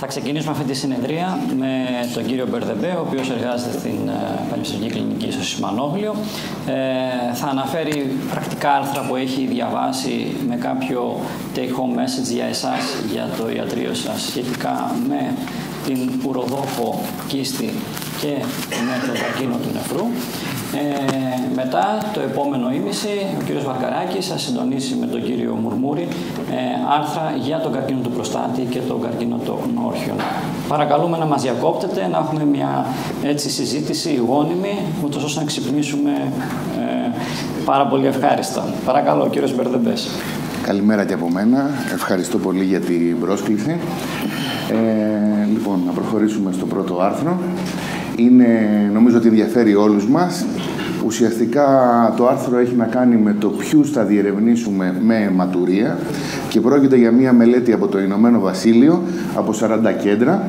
Θα ξεκινήσουμε αυτή τη συνεδρία με τον κύριο Μπερδεμπέ, ο οποίος εργάζεται στην Πανεπιστημιακή Κλινική στο Σιμανόγλιο. Θα αναφέρει πρακτικά άρθρα που έχει διαβάσει με κάποιο take-home message για εσάς, για το ιατρείο σας, σχετικά με την ουροδόχο κίστη και με τον καρκίνο του νεφρού. Μετά, το επόμενο ήμιση, ο κύριος Βαρκαράκης θα συντονίσει με τον κύριο Μουρμούρη άρθρα για τον καρκίνο του προστάτη και τον καρκίνο των όρχιων. Παρακαλούμε να μας διακόπτετε, να έχουμε μια έτσι συζήτηση γόνιμη, ούτως ώστε να ξυπνήσουμε πάρα πολύ ευχάριστα. Παρακαλώ, κύριος Μπερδεμπές. Καλημέρα και από μένα. Ευχαριστώ πολύ για την πρόσκληση. Λοιπόν, να προχωρήσουμε στο πρώτο άρθρο. Νομίζω ότι ενδιαφέρει όλους μας. Ουσιαστικά το άρθρο έχει να κάνει με το ποιους θα διερευνήσουμε με αιματουρία και πρόκειται για μια μελέτη από το Ηνωμένο Βασίλειο, από 40 κέντρα.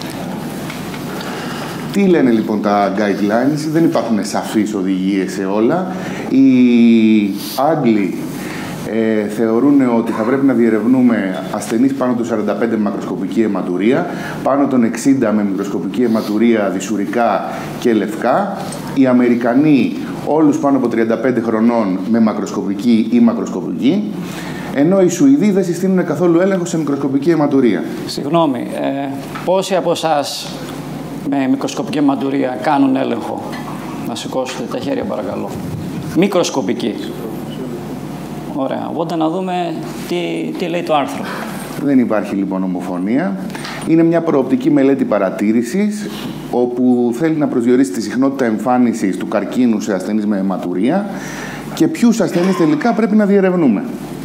Τι λένε λοιπόν τα guidelines? Δεν υπάρχουν σαφείς οδηγίες σε όλα. Οι Άγγλοι θεωρούν ότι θα πρέπει να διερευνούμε ασθενείς πάνω των 45 με μακροσκοπική αιματουρία, πάνω των 60 με μικροσκοπική αιματουρία δυσουρικά και λευκά. Οι Αμερικανοί όλους πάνω από 35 χρονών με μακροσκοπική ή μακροσκοπική, ενώ οι Σουηδοί δεν συστήνουν καθόλου έλεγχο σε μικροσκοπική αιματουρία. Συγγνώμη, πόσοι από εσάς με μικροσκοπική αιματουρία κάνουν έλεγχο? Να σηκώσετε τα χέρια παρακαλώ. Μικροσκοπική. Ωραία. Οπότε να δούμε τι λέει το άρθρο. Δεν υπάρχει λοιπόν ομοφωνία. Είναι μια προοπτική μελέτη παρατήρησης, όπου θέλει να προσδιορίσει τη συχνότητα εμφάνισης του καρκίνου σε ασθενείς με αιματουρία και ποιους ασθενείς τελικά πρέπει να διερευνούμε.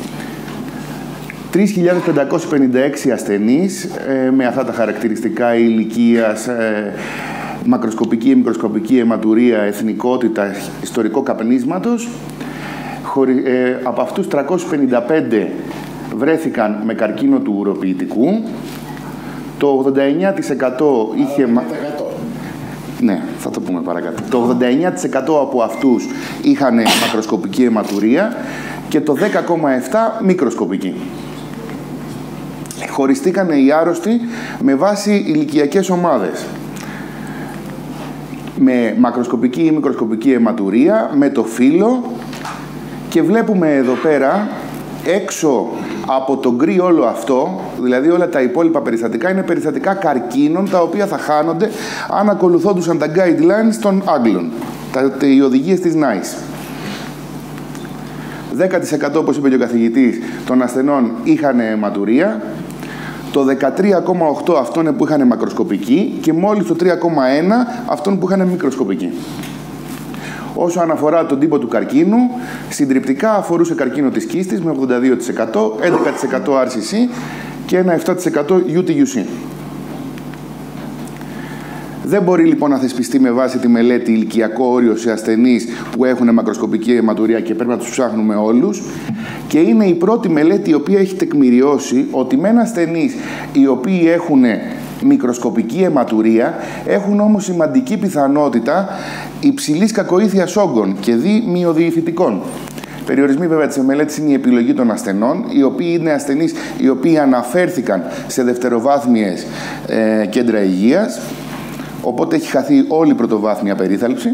3.556 ασθενείς με αυτά τα χαρακτηριστικά ηλικίας, μακροσκοπική ή μικροσκοπική αιματουρία, εθνικότητα, ιστορικό καπνίσματος. Από αυτούς 355 βρέθηκαν με καρκίνο του ουροποιητικού. Το 89% είχε... Ναι, θα το πούμε παρακάτω. Το 89% από αυτούς είχαν μακροσκοπική αιματουρία και το 10,7% μικροσκοπική. Χωριστήκαν οι άρρωστοι με βάση ηλικιακές ομάδες. Με μακροσκοπική ή μικροσκοπική αιματουρία, με το φύλο. Και βλέπουμε εδώ πέρα, έξω από το γκρι όλο αυτό, δηλαδή όλα τα υπόλοιπα περιστατικά, είναι περιστατικά καρκίνων, τα οποία θα χάνονται αν ακολουθόντουσαν τα guidelines των Άγγλων, οι οδηγίες της NICE. 10% όπως είπε και ο καθηγητής των ασθενών είχαν αιματουρία, το 13,8% αυτών που είχαν μακροσκοπική και μόλις το 3,1% αυτών που είχαν μικροσκοπική. Όσο αναφορά τον τύπο του καρκίνου, συντριπτικά αφορούσε καρκίνο της κίστης με 82%, 11% RCC και ένα 7% UTUC. Δεν μπορεί λοιπόν να θεσπιστεί με βάση τη μελέτη ηλικιακό όριο σε ασθενείς που έχουν μακροσκοπική αιματουρία και πρέπει να τους ψάχνουμε όλους. Και είναι η πρώτη μελέτη η οποία έχει τεκμηριώσει ότι με ένα ασθενείς οι οποίοι έχουν μικροσκοπική αιματουρία έχουν όμως σημαντική πιθανότητα υψηλής κακοήθειας όγκων και μειοδιηφυτικών. Περιορισμοί βέβαια της μελέτης είναι η επιλογή των ασθενών, οι οποίοι είναι ασθενείς οι οποίοι αναφέρθηκαν σε δευτεροβάθμιες κέντρα υγείας, οπότε έχει χαθεί όλη η πρωτοβάθμια περίθαλψη.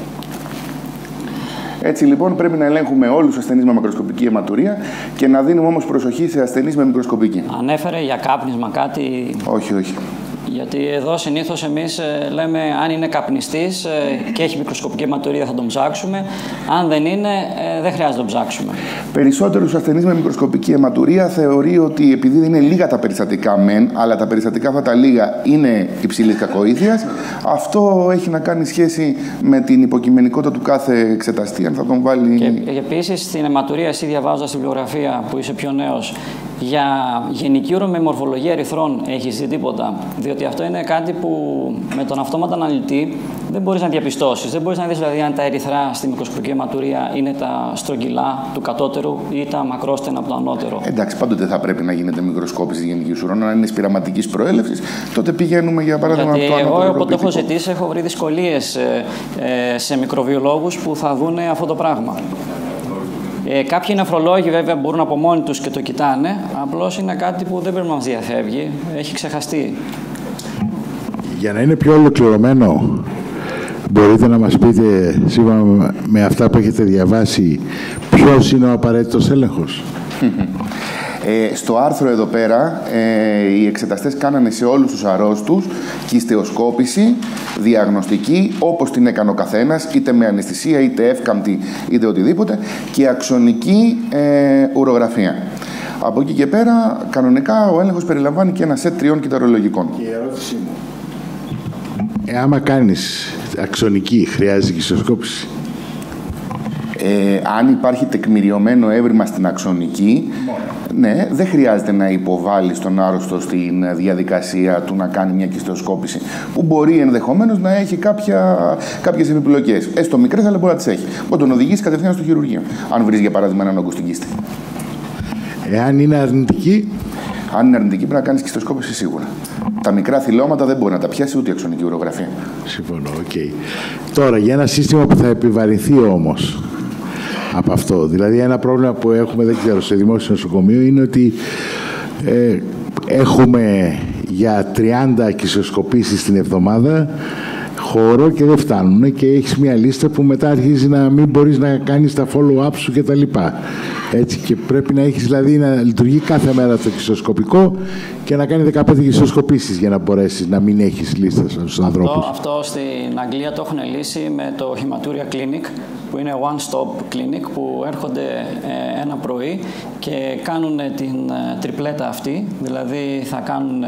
Έτσι λοιπόν πρέπει να ελέγχουμε όλους τους ασθενείς με μακροσκοπική αιματουρία και να δίνουμε όμως προσοχή σε ασθενείς με μικροσκοπική. Ανέφερε για κάπνισμα κάτι? Όχι, όχι. Γιατί εδώ συνήθως εμείς λέμε αν είναι καπνιστής και έχει μικροσκοπική αιματουρία θα τον ψάξουμε. Αν δεν είναι, δεν χρειάζεται να τον ψάξουμε. Περισσότερους ασθενείς με μικροσκοπική αιματουρία θεωρεί ότι επειδή είναι λίγα τα περιστατικά μεν, αλλά τα περιστατικά αυτά τα λίγα είναι υψηλής κακοήθειας, αυτό έχει να κάνει σχέση με την υποκειμενικότητα του κάθε εξεταστή, αν θα τον βάλει... Και επίσης στην αιματουρία, εσύ διαβάζοντας τη βιβλιογραφία που είσαι πιο νέος, για γενική ουρομορφολογία ερυθρών έχεις δει τίποτα? Διότι αυτό είναι κάτι που με τον αυτόματο αναλυτή δεν μπορείς να διαπιστώσεις. Δεν μπορείς να δεις δηλαδή αν τα ερυθρά στη μικροσκοπική αιματουρία είναι τα στρογγυλά του κατώτερου ή τα μακρόστενα από το ανώτερο. Εντάξει, πάντοτε θα πρέπει να γίνεται μικροσκόπηση γενικής ουρών. Αν είναι σπειραματικής προέλευσης, τότε πηγαίνουμε για παράδειγμα από το ανώτερο. Εγώ όποτε έχω ζητήσει, έχω βρει δυσκολίες σε μικροβιολόγους που θα δουν αυτό το πράγμα. Κάποιοι νεφρολόγοι βέβαια μπορούν από μόνοι τους και το κοιτάνε, απλώς είναι κάτι που δεν πρέπει να μας διαφεύγει, έχει ξεχαστεί. Για να είναι πιο ολοκληρωμένο, μπορείτε να μας πείτε, σύμφωνα με αυτά που έχετε διαβάσει, ποιος είναι ο απαραίτητος έλεγχος? Στο άρθρο εδώ πέρα, οι εξεταστές κάνανε σε όλους τους αρρώστους κυστεοσκόπηση, διαγνωστική, όπως την έκανε ο καθένας, είτε με αναισθησία, είτε εύκαμπτη, είτε οτιδήποτε, και αξονική ουρογραφία. Από εκεί και πέρα, κανονικά, ο έλεγχος περιλαμβάνει και ένα σετ 3 κυταρολογικών. Και η ερώτησή μου, άμα κάνεις αξονική, χρειάζεται κυστεοσκόπηση? Αν υπάρχει τεκμηριωμένο έβριμα στην αξονική, ναι, δεν χρειάζεται να υποβάλει τον άρρωστο στην διαδικασία του να κάνει μια κυστεοσκόπηση, που μπορεί ενδεχομένως να έχει κάποιες επιπλοκές. Έστω μικρές, αλλά μπορεί να τις έχει. Μπορεί να τον οδηγήσει κατευθείαν στο χειρουργείο, αν βρει για παράδειγμα έναν όγκο στην κίστη. Εάν είναι αρνητική. Αν είναι αρνητική, πρέπει να κάνει κυστεοσκόπηση σίγουρα. Τα μικρά θυλώματα δεν μπορεί να τα πιάσει ούτε η αξονική ουρογραφία. Συμφωνώ, οκ. Τώρα, για ένα σύστημα που θα επιβαρυνθεί όμως από αυτό. Δηλαδή, ένα πρόβλημα που έχουμε, δεν ξέρω, σε δημόσιο νοσοκομείο είναι ότι έχουμε για 30 κυστεοσκοπήσεις την εβδομάδα χώρο και δεν φτάνουν, και έχεις μια λίστα που μετά αρχίζει να μην μπορείς να κάνεις τα follow-up σου κτλ. Έτσι, και πρέπει να έχεις, δηλαδή, να λειτουργεί κάθε μέρα το κυστεοσκοπικό και να κάνει 15 κυστεοσκοπήσεις για να μπορέσεις να μην έχεις λίστα στους ανθρώπους. Αυτό στην Αγγλία το έχουν λύσει με το Hematuria Clinic, που είναι one-stop clinic, που έρχονται ένα πρωί και κάνουν την τριπλέτα αυτή, δηλαδή θα κάνουν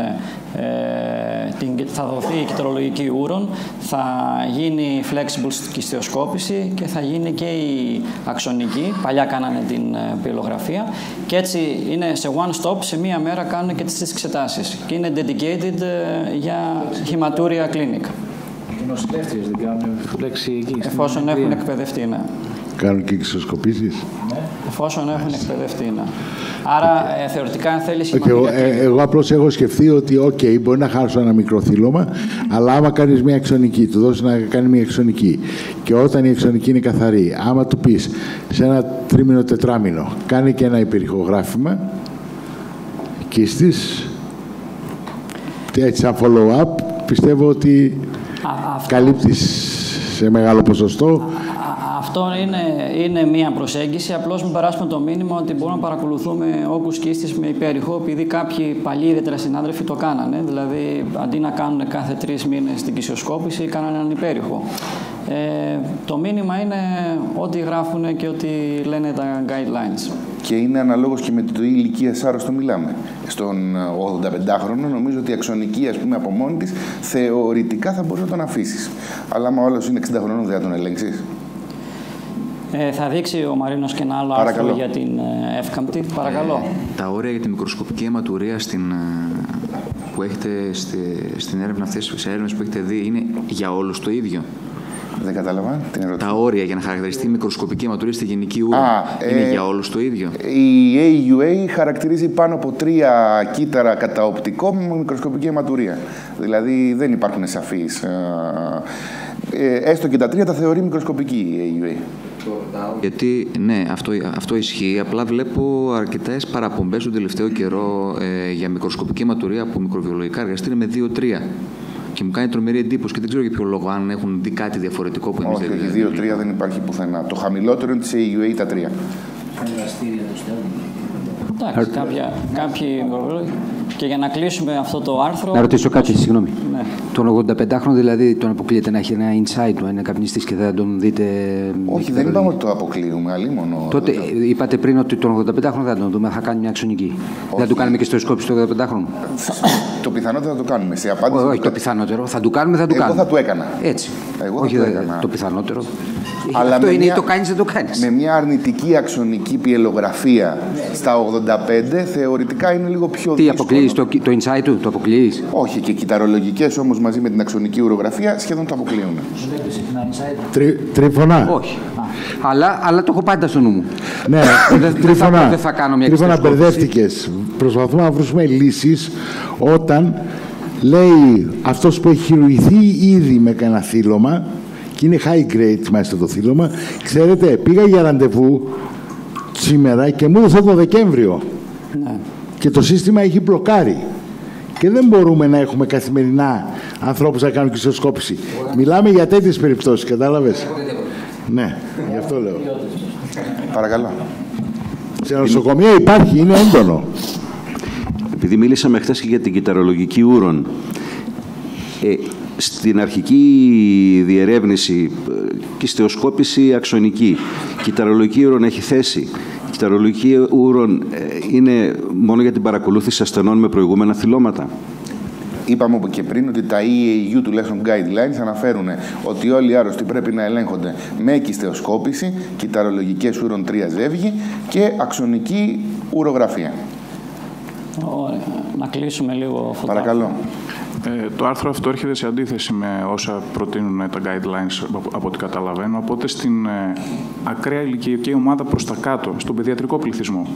θα δοθεί η κυταρολογική ούρων, θα γίνει flexible κυστεοσκόπηση και θα γίνει και η αξονική. Παλιά κάνανε την πυελογραφία και έτσι είναι σε one stop, σε μία μέρα κάνουν και τις εξετάσεις και είναι dedicated για Hematuria Clinic. Οι νοσηλεύτριες δεν κάνουν φλέξη εκεί? Εφόσον έχουν εκπαιδευτεί, ναι. Κάνουν και κυστεοσκοπήσεις. Ναι. Εφόσον έχουν εκπαιδευτεί, ναι. Άρα, θεωρητικά, αν θέλεις... Εγώ απλώς έχω σκεφτεί ότι, μπορεί να χάσω ένα μικρό θύλωμα, αλλά άμα κάνεις μια αξονική, του δώσεις να κάνει μια αξονική, και όταν η αξονική είναι καθαρή, άμα του πεις σε ένα τρίμηνο, τετράμηνο, κάνει και ένα υπερηχογράφημα κίστης, έτσι σαν follow-up, πιστεύω ότι καλύπτεις σε μεγάλο ποσοστό. Αυτό είναι μία προσέγγιση. Απλώς μην περάσουμε το μήνυμα ότι μπορούμε να παρακολουθούμε όγκους κίστης με υπέρηχο, επειδή κάποιοι παλιοί ιδιαίτερα συνάδελφοι το κάνανε. Δηλαδή, αντί να κάνουν κάθε 3 μήνες την κυστεοσκόπηση, κάνανε έναν υπέρηχο. Το μήνυμα είναι ό,τι γράφουν και ό,τι λένε τα guidelines. Και είναι αναλόγως και με την ηλικία άρρωστο μιλάμε. Στον 85χρονο νομίζω ότι η αξονική, ας πούμε, από μόνη της θεωρητικά θα μπορείς να τον αφήσεις. Αλλά άμα όλος είναι 60 χρονών, δεν θα τον ελέγξεις. Θα δείξει ο Μαρίνος και ένα άλλο άρθρο για την εύκαμπτη. Παρακαλώ. Τα όρια για τη μικροσκοπική αιματουρία που έχετε στην έρευνα, αυτές τις έρευνες που έχετε δει, είναι για όλους το ίδιο? Δεν κατάλαβα την ερώτηση. Τα όρια για να χαρακτηριστεί η μικροσκοπική αιματουρία στη γενική ούρα είναι για όλους το ίδιο? Η AUA χαρακτηρίζει πάνω από 3 κύτταρα κατά οπτικό με μικροσκοπική αιματουρία. Δηλαδή δεν υπάρχουν σαφείς. Έστω και τα 3 τα θεωρεί μικροσκοπική η AUA. Γιατί, ναι, αυτό ισχύει. Απλά βλέπω αρκετές παραπομπές τον τελευταίο καιρό για μικροσκοπική αιματουρία από μικροβιολογικά εργαστήρια με 2-3. Και μου κάνει τρομερή εντύπωση και δεν ξέρω για ποιο λόγο, αν έχουν δει κάτι διαφορετικό που εμείς δεν είδαμε. Όχι, 2-3 δεν υπάρχει πουθενά. Το χαμηλότερο είναι της AUA τα 3. Εργαστήρια του στέλνουν. Εντάξει, κάποιοι μικροβιολόγοι. Και για να κλείσουμε αυτό το άρθρο... Να ρωτήσω κάτι, συγγνώμη. Ναι. Τον 85χρονο δηλαδή τον αποκλείεται να έχει ένα insight του, είναι καπνιστής και θα τον δείτε... Όχι, δεν είπαμε ότι το αποκλείουμε, αλλήμονο. Τότε είπατε πριν ότι τον 85χρονο θα τον δούμε, θα κάνει μια αξονική. Δεν του κάνουμε και στο σκόπι στο 85χρονο. Το πιθανότερο θα το κάνουμε. Σε απάντηση. Όχι, το πιθανότερο. Θα του κάνουμε, θα του κάνουμε. Εγώ θα του έκανα. Έτσι. Όχι το πιθανότερο. Αλλά αυτό είναι ή το κάνεις, δεν το κάνεις. Με μια αρνητική αξονική πιελογραφία στα 85 θεωρητικά είναι λίγο πιο δύσκολο. Τι αποκλείεις, το insight του, το αποκλείεις? Όχι, και κυταρολογικές όμως μαζί με την αξονική ουρογραφία σχεδόν το αποκλείουν. Τρίφωνα. Όχι. Αλλά το έχω πάντα στο νου μου. Ναι, Τρίφωνα. Δεν θα κάνω μια Τρίφωνα, μπερδεύτηκες. Προσπαθούμε να βρούμε λύσεις όταν λέει αυτός που έχει χειρουργηθεί ήδη με κανένα θύλωμα και είναι high grade μάλιστα το θύλωμα. Ξέρετε, πήγα για ραντεβού σήμερα και μου ήρθε το Δεκέμβριο. Ναι. Και το σύστημα έχει μπλοκάρει. Και δεν μπορούμε να έχουμε καθημερινά ανθρώπους να κάνουν κυστοσκόπηση. Μιλάμε για τέτοιες περιπτώσεις, κατάλαβες. Ναι, γι' αυτό λέω. Παρακαλώ. Σε νοσοκομεία υπάρχει, είναι έντονο. Επειδή μίλησαμε χθες και για την κυταρολογική ούρων, στην αρχική διερεύνηση, κυστεοσκόπηση αξονική, κυταρολογική ούρων έχει θέση. Η κυταρολογική ούρων είναι μόνο για την παρακολούθηση ασθενών με προηγούμενα θυλώματα. Είπαμε και πριν ότι τα EAU τουλάχιστον guidelines αναφέρουν ότι όλοι οι άρρωστοι πρέπει να ελέγχονται με κυστεοσκόπηση, κυταρολογικές ούρων 3 ζεύγη και αξονική ουρογραφία. Ωραία. Να κλείσουμε λίγο φωτά. Παρακαλώ. Το άρθρο αυτό έρχεται σε αντίθεση με όσα προτείνουν τα guidelines από ό,τι καταλαβαίνω, οπότε στην ακραία ηλικιακή ομάδα προς τα κάτω, στον παιδιατρικό πληθυσμό.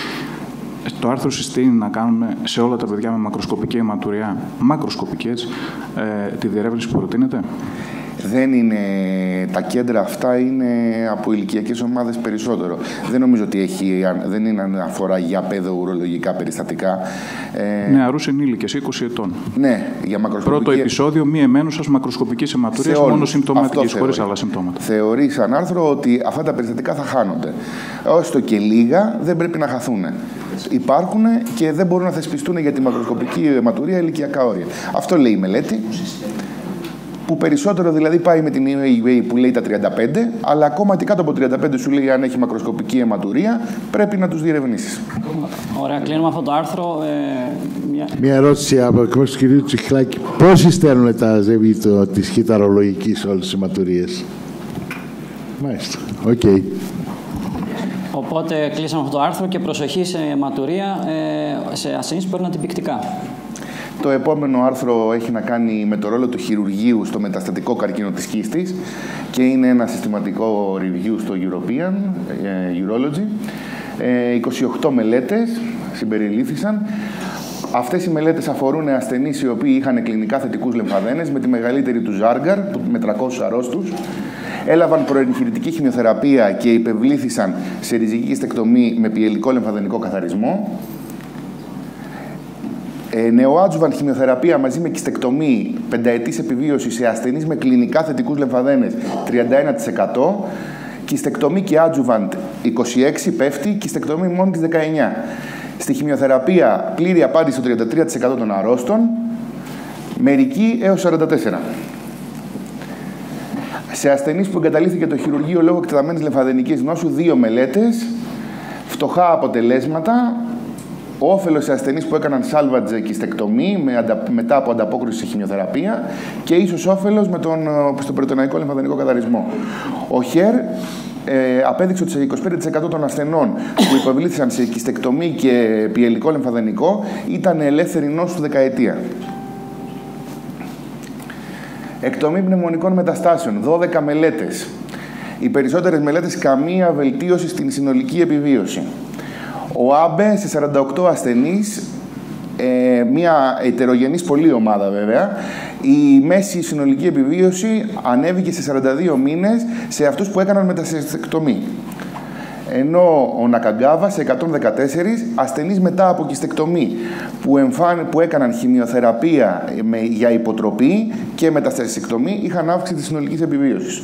Το άρθρο συστήνει να κάνουμε σε όλα τα παιδιά με μακροσκοπική αιματουριά, μακροσκοπική έτσι, τη διερεύνηση που προτείνεται. Δεν είναι, τα κέντρα αυτά είναι από ηλικιακές ομάδες περισσότερο. Δεν νομίζω ότι δεν είναι αναφορά για παιδοουρολογικά περιστατικά. Νεαρούς ενήλικες, 20 ετών. Ναι, για μακροσκοπική. Πρώτο επεισόδιο μη εμένουσας μακροσκοπικής αιματουρίας, μόνο συμπτωματικής, χωρίς άλλα συμπτώματα. Θεωρεί σαν άρθρο ότι αυτά τα περιστατικά θα χάνονται. Έστω και λίγα δεν πρέπει να χαθούν. Υπάρχουν και δεν μπορούν να θεσπιστούν για τη μακροσκοπική αιματουρία ηλικιακά όρια. Αυτό λέει η μελέτη. Που περισσότερο δηλαδή πάει με την EUA που λέει τα 35, αλλά ακόμα και κάτω από 35 σου λέει αν έχει μακροσκοπική αιματουρία, πρέπει να τους διερευνήσεις. Ωραία, κλείνουμε αυτό το άρθρο. Μια ερώτηση από εκ του κυρίου Τσιχλάκη. Πόσοι στέλνουν τα ζεύγη της κυταρολογικής όλες τις αιματουρίες? Μάλιστα. Οκ. Okay. Οπότε κλείσαμε αυτό το άρθρο και προσοχή σε αιματουρία σε ασθενείς που παίρνουν αντιπικτικά. Το επόμενο άρθρο έχει να κάνει με το ρόλο του χειρουργείου στο μεταστατικό καρκίνο της κίστης και είναι ένα συστηματικό review στο European Urology. 28 μελέτες συμπεριλήφθησαν. Αυτές οι μελέτες αφορούν ασθενείς οι οποίοι είχαν κλινικά θετικούς λεμφαδένες, με τη μεγαλύτερη του Ζάργκαρ, με 300 αρρώστους. Έλαβαν προεγχειρητική χημειοθεραπεία και υπευλήθησαν σε ριζική κυστεκτομή με πιελικό λεμφαδενικό καθαρισμό. Νεοάτζουβαν χημειοθεραπεία μαζί με κυστεκτομή, πενταετής επιβίωση σε ασθενείς με κλινικά θετικούς λεμφαδένες 31%. Κυστεκτομή και άτζουβαντ 26% πέφτει, κυστεκτομή μόνο της 19%. Στη χημειοθεραπεία πλήρη απάντηση στο 33% των αρρώστων, μερική έως 44%. Σε ασθενείς που εγκαταλείφθηκε το χειρουργείο λόγω εκτεταμένης λεμφαδενικής νόσου, 2 μελέτες, φτωχά αποτελέσματα. Όφελος σε ασθενείς που έκαναν salvage κυστεκτομή μετά από ανταπόκριση σε χημειοθεραπεία και ίσως όφελος στον περιτοναϊκό λεμφαδενικό καθαρισμό. Ο ΧΕΡ απέδειξε ότι σε 25% των ασθενών που υποβλήθησαν σε κυστεκτομή και πιελικό λεμφαδενικό ήταν ελεύθερη νόσου δεκαετία. Εκτομή πνευμονικών μεταστάσεων, 12 μελέτες. Οι περισσότερες μελέτες καμία βελτίωση στην συνολική επιβίωση. Ο ΆΜΠΕ σε 48 ασθενείς, μια ετερογενής πολύ ομάδα βέβαια, η μέση συνολική επιβίωση ανέβηκε σε 42 μήνες σε αυτούς που έκαναν μεταστεκτομή. Ενώ ο Νακαγκάβα σε 114 ασθενείς μετά από κυστεκτομή που έκαναν χημειοθεραπεία για υποτροπή και μεταστεκτομή είχαν αύξηση της συνολικής επιβίωσης.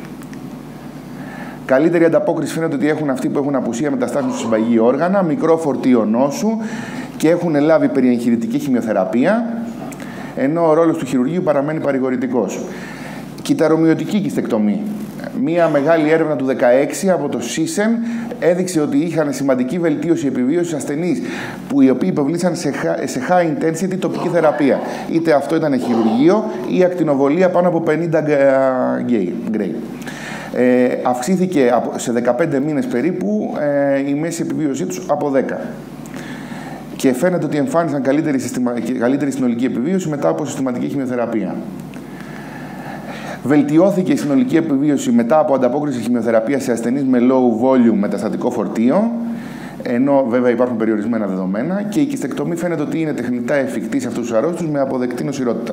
Καλύτερη ανταπόκριση φαίνεται ότι έχουν αυτοί που έχουν απουσία μεταστάσεων σε συμπαγή όργανα, μικρό φορτίο νόσου και έχουν λάβει περιεγχειρητική χημειοθεραπεία, ενώ ο ρόλος του χειρουργείου παραμένει παρηγορητικός. Κυταρομοιωτική κυστεκτομή. Μία μεγάλη έρευνα του 2016 από το ΣΥΣΕΝ έδειξε ότι είχαν σημαντική βελτίωση επιβίωσης ασθενείς οι οποίοι υποβλήθησαν σε high intensity τοπική θεραπεία. Είτε αυτό ήταν χειρουργείο ή ακτινοβολία πάνω από 50 γκρέι. Αυξήθηκε σε 15 μήνες περίπου η μέση επιβίωσή τους από 10. Και φαίνεται ότι εμφάνισαν καλύτερη συνολική επιβίωση μετά από συστηματική χημειοθεραπεία. Βελτιώθηκε η συνολική επιβίωση μετά από ανταπόκριση χημειοθεραπεία σε ασθενείς με low volume μεταστατικό φορτίο, ενώ βέβαια υπάρχουν περιορισμένα δεδομένα, και η κυστεκτομή φαίνεται ότι είναι τεχνητά εφικτή σε αυτούς τους αρρώστους με αποδεκτή νοσηρότητα.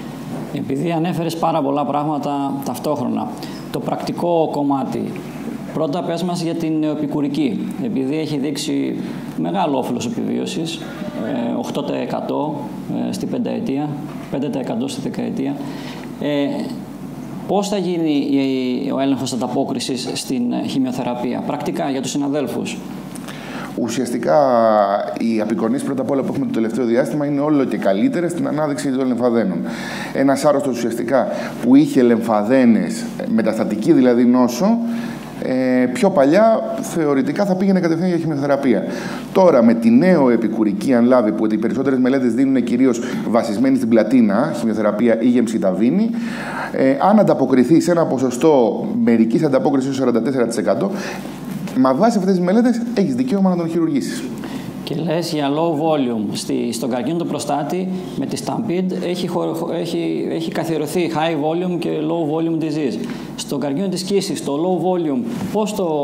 Επειδή ανέφερες πάρα πολλά πράγματα ταυτόχρονα, το πρακτικό κομμάτι Πρώτα πες μας για την νεοεπικουρική, επειδή έχει δείξει μεγάλο όφελος επιβίωσης, 8% στη πενταετία, 5% στη δεκαετία. Πώς θα γίνει ο έλεγχος ανταπόκρισης στην χημειοθεραπεία, πρακτικά για τους συναδέλφους? Ουσιαστικά, οι απεικονίσεις πρώτα απ' όλα που έχουμε το τελευταίο διάστημα είναι όλο και καλύτερες στην ανάδειξη των λεμφαδένων. Ένας άρρωστος ουσιαστικά που είχε λεμφαδένες, μεταστατική δηλαδή νόσο, πιο παλιά θεωρητικά θα πήγαινε κατευθείαν για χημειοθεραπεία. Τώρα με τη νέο επικουρική, αν λάβει, που οι περισσότερες μελέτες δίνουν κυρίως βασισμένη στην πλατίνα, χημειοθεραπεία ή γεμσιταβίνη, αν ανταποκριθεί σε ένα ποσοστό μερικής ανταπόκρισης 44%, με βάση αυτές τις μελέτες έχεις δικαίωμα να τον χειρουργήσεις. Και λες για low volume. Στον καρκίνο του προστάτη με τη Stampede έχει καθιερωθεί high volume και low volume disease. Στον καρκίνο της κίσης, το low volume, πώς το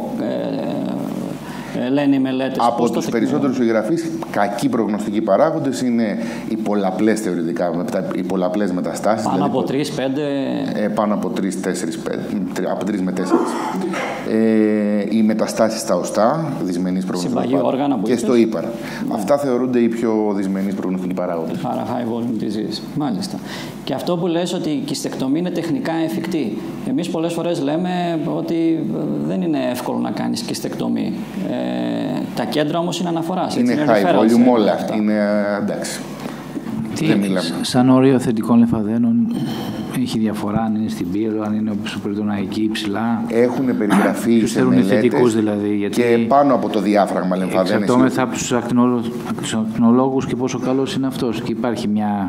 λένε οι μελέτες? Από τους περισσότερους συγγραφείς, κακοί προγνωστικοί παράγοντες είναι οι πολλαπλές θεωρητικά, οι πολλαπλές μεταστάσεις. Πάνω δηλαδή, από 3-5. Πάνω από 3-4-5, από 3 με 4. Οι μεταστάσεις στα οστά, δυσμενείς προγνωστικοί και στο ύπαρα. Ναι. Αυτά θεωρούνται οι πιο δυσμενείς προγνωστικοί παράγοντες. Άρα high volume disease. Μάλιστα. Και αυτό που λες ότι η κιστεκτομή είναι τεχνικά εφικτή. Εμείς πολλές φορές λέμε ότι δεν είναι εύκολο να κάνεις κιστεκτομή. Τα κέντρα όμως είναι αναφοράς. Είναι high volume όλα. Αυτά. Είναι εντάξει. Δεν μιλάμε. Σαν όριο θετικών λεμφαδένων έχει διαφορά αν είναι στην πύρο, αν είναι οπισθοπεριτοναϊκή ψηλά? Έχουν περιγραφεί σε μελέτες δηλαδή, γιατί και πάνω από το διάφραγμα λεμφαδένες. Εξαρτώμεθα από τους ακτινολόγους και πόσο καλός είναι αυτός. Και υπάρχει μια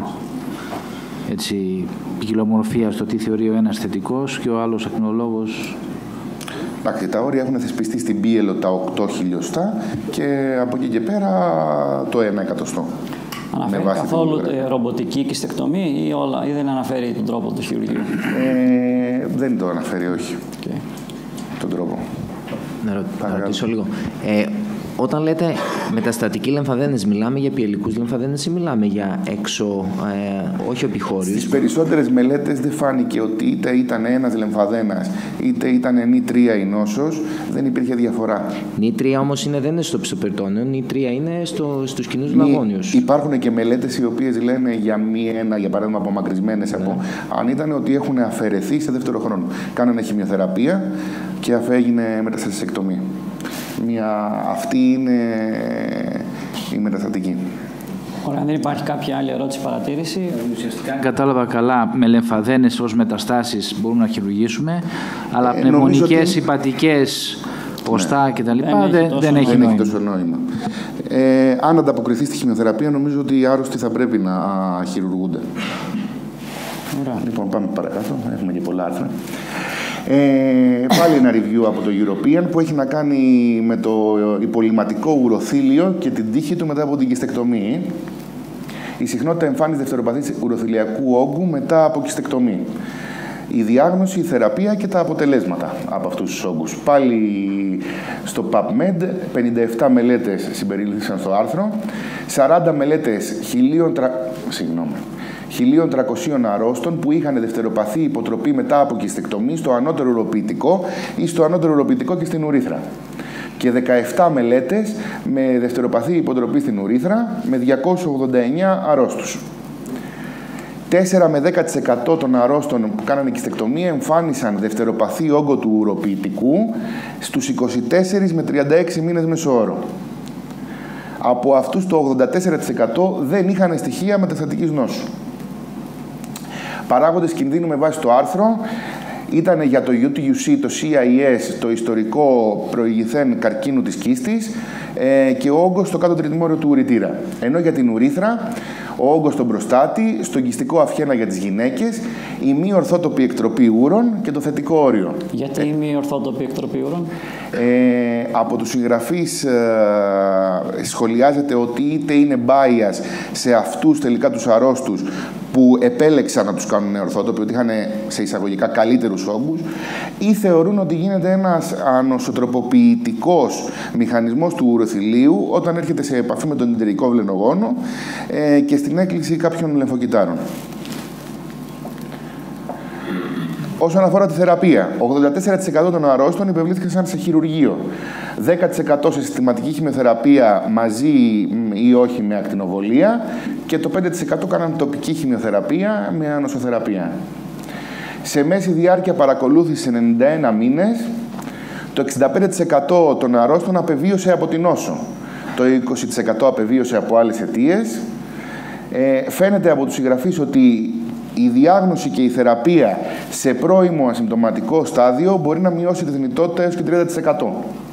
ποικιλομορφία στο τι θεωρεί ο ένας θετικός και ο άλλος ακτινολόγος. Εντάξει, τα όρια έχουν θεσπιστεί στην πίελο τα 8 χιλιοστά και από εκεί και πέρα το 1 εκατοστό. Αναφέρει καθόλου ρομποτική κιστεκτομή ή δεν αναφέρει τον τρόπο του χειρουργείου? Δεν το αναφέρει, όχι. Okay. Τον τρόπο. Να ρωτήσω λίγο. Όταν λέτε μεταστατικοί λεμφαδένες, μιλάμε για πιελικούς λεμφαδένες ή μιλάμε για έξω, όχι επιχώριους? Στις περισσότερες μελέτες δεν φάνηκε ότι είτε ήταν ένας λεμφαδένας είτε ήταν νη3 η νόσος, δεν υπήρχε διαφορά. νη3 όμως δεν είναι στο πιστοπερτόνιο, νη3 είναι στους κοινούς λαγόνιους. Υπάρχουν και μελέτες οι οποίες λένε για μη1, για παράδειγμα απομακρυσμένες από, αν ήταν ότι έχουν αφαιρεθεί σε δεύτερο χρόνο. Κάνανε χημειοθεραπεία και έγινε μεταστασιεκτομή. Αυτή είναι η μεταστατική. Ωραία, αν δεν υπάρχει κάποια άλλη ερώτηση, παρατήρηση. Ουσιαστικά, αν κατάλαβα καλά, με λεμφαδένες ως μεταστάσεις μπορούμε να χειρουργήσουμε, αλλά πνευμονικές, υπατικές, οστά κτλ. δεν έχει τόσο νόημα. Αν ανταποκριθεί στη χημειοθεραπεία, νομίζω ότι οι άρρωστοι θα πρέπει να χειρουργούνται. Ωραία. Λοιπόν, πάμε παρακάτω. Έχουμε και πολλά άρθρα. Πάλι ένα review από το European που έχει να κάνει με το υπολειμματικό ουροθήλιο και την τύχη του μετά από την κιστεκτομή. Η συχνότητα εμφάνισης δευτεροπαθής ουροθηλιακού όγκου μετά από κιστεκτομή. Η διάγνωση, η θεραπεία και τα αποτελέσματα από αυτούς τους όγκους. Πάλι στο PubMed, 57 μελέτες συμπερίληφθησαν στο άρθρο, 40 μελέτες 1.300 αρρώστων που είχαν δευτεροπαθή υποτροπή μετά από κιστεκτομή στο ανώτερο ουροποιητικό ή στο ανώτερο ουροποιητικό και στην ουρίθρα. Και 17 μελέτες με δευτεροπαθή υποτροπή στην ουρίθρα με 289 αρρώστους. 4 με 10% των αρρώστων που κάνανε κιστεκτομία εμφάνισαν δευτεροπαθή όγκο του ουροποιητικού στους 24 με 36 μήνες μεσόωρο. Από αυτούς το 84% δεν είχαν στοιχεία μεταστατικής νόσου. Παράγοντες κινδύνου με βάση το άρθρο ήταν για το UTUC, το CIS, το ιστορικό προηγηθέν καρκίνου της κίστης και ο όγκος στο κάτω τριτημόριο του ουρητήρα. Ενώ για την ουρίθρα, ο όγκος στον προστάτη, στον κυστικό αυχένα για τις γυναίκες, η μη ορθότοπη εκτροπή ούρων και το θετικό όριο. Γιατί η μη ορθότοπη εκτροπή ούρων? Από τους συγγραφείς σχολιάζεται ότι είτε είναι bias σε αυτούς τελικά τους αρρώστους που επέλεξαν να τους κάνουν ορθότοποι, ότι είχαν σε εισαγωγικά καλύτερους όγκους, ή θεωρούν ότι γίνεται ένας ανοσοτροποποιητικός μηχανισμός του ουροθυλίου όταν έρχεται σε επαφή με τον εντερικό βλενογόνο και στην έκκληση κάποιων λεμφοκυτάρων. Όσον αφορά τη θεραπεία, 84% των αρρώστων υπευλήθηκαν σε χειρουργείο. 10% σε συστηματική χημειοθεραπεία μαζί ή όχι με ακτινοβολία και το 5% κάναν τοπική χημειοθεραπεία με ανοσοθεραπεία. Σε μέση διάρκεια παρακολούθηση 91 μήνες, το 65% των αρρώστων απεβίωσε από την νόσο. Το 20% απεβίωσε από άλλες αιτίες. Φαίνεται από τους συγγραφείς ότι η διάγνωση και η θεραπεία σε πρώιμο ασυμπτωματικό στάδιο μπορεί να μειώσει τη θνητότητα έως και 30%.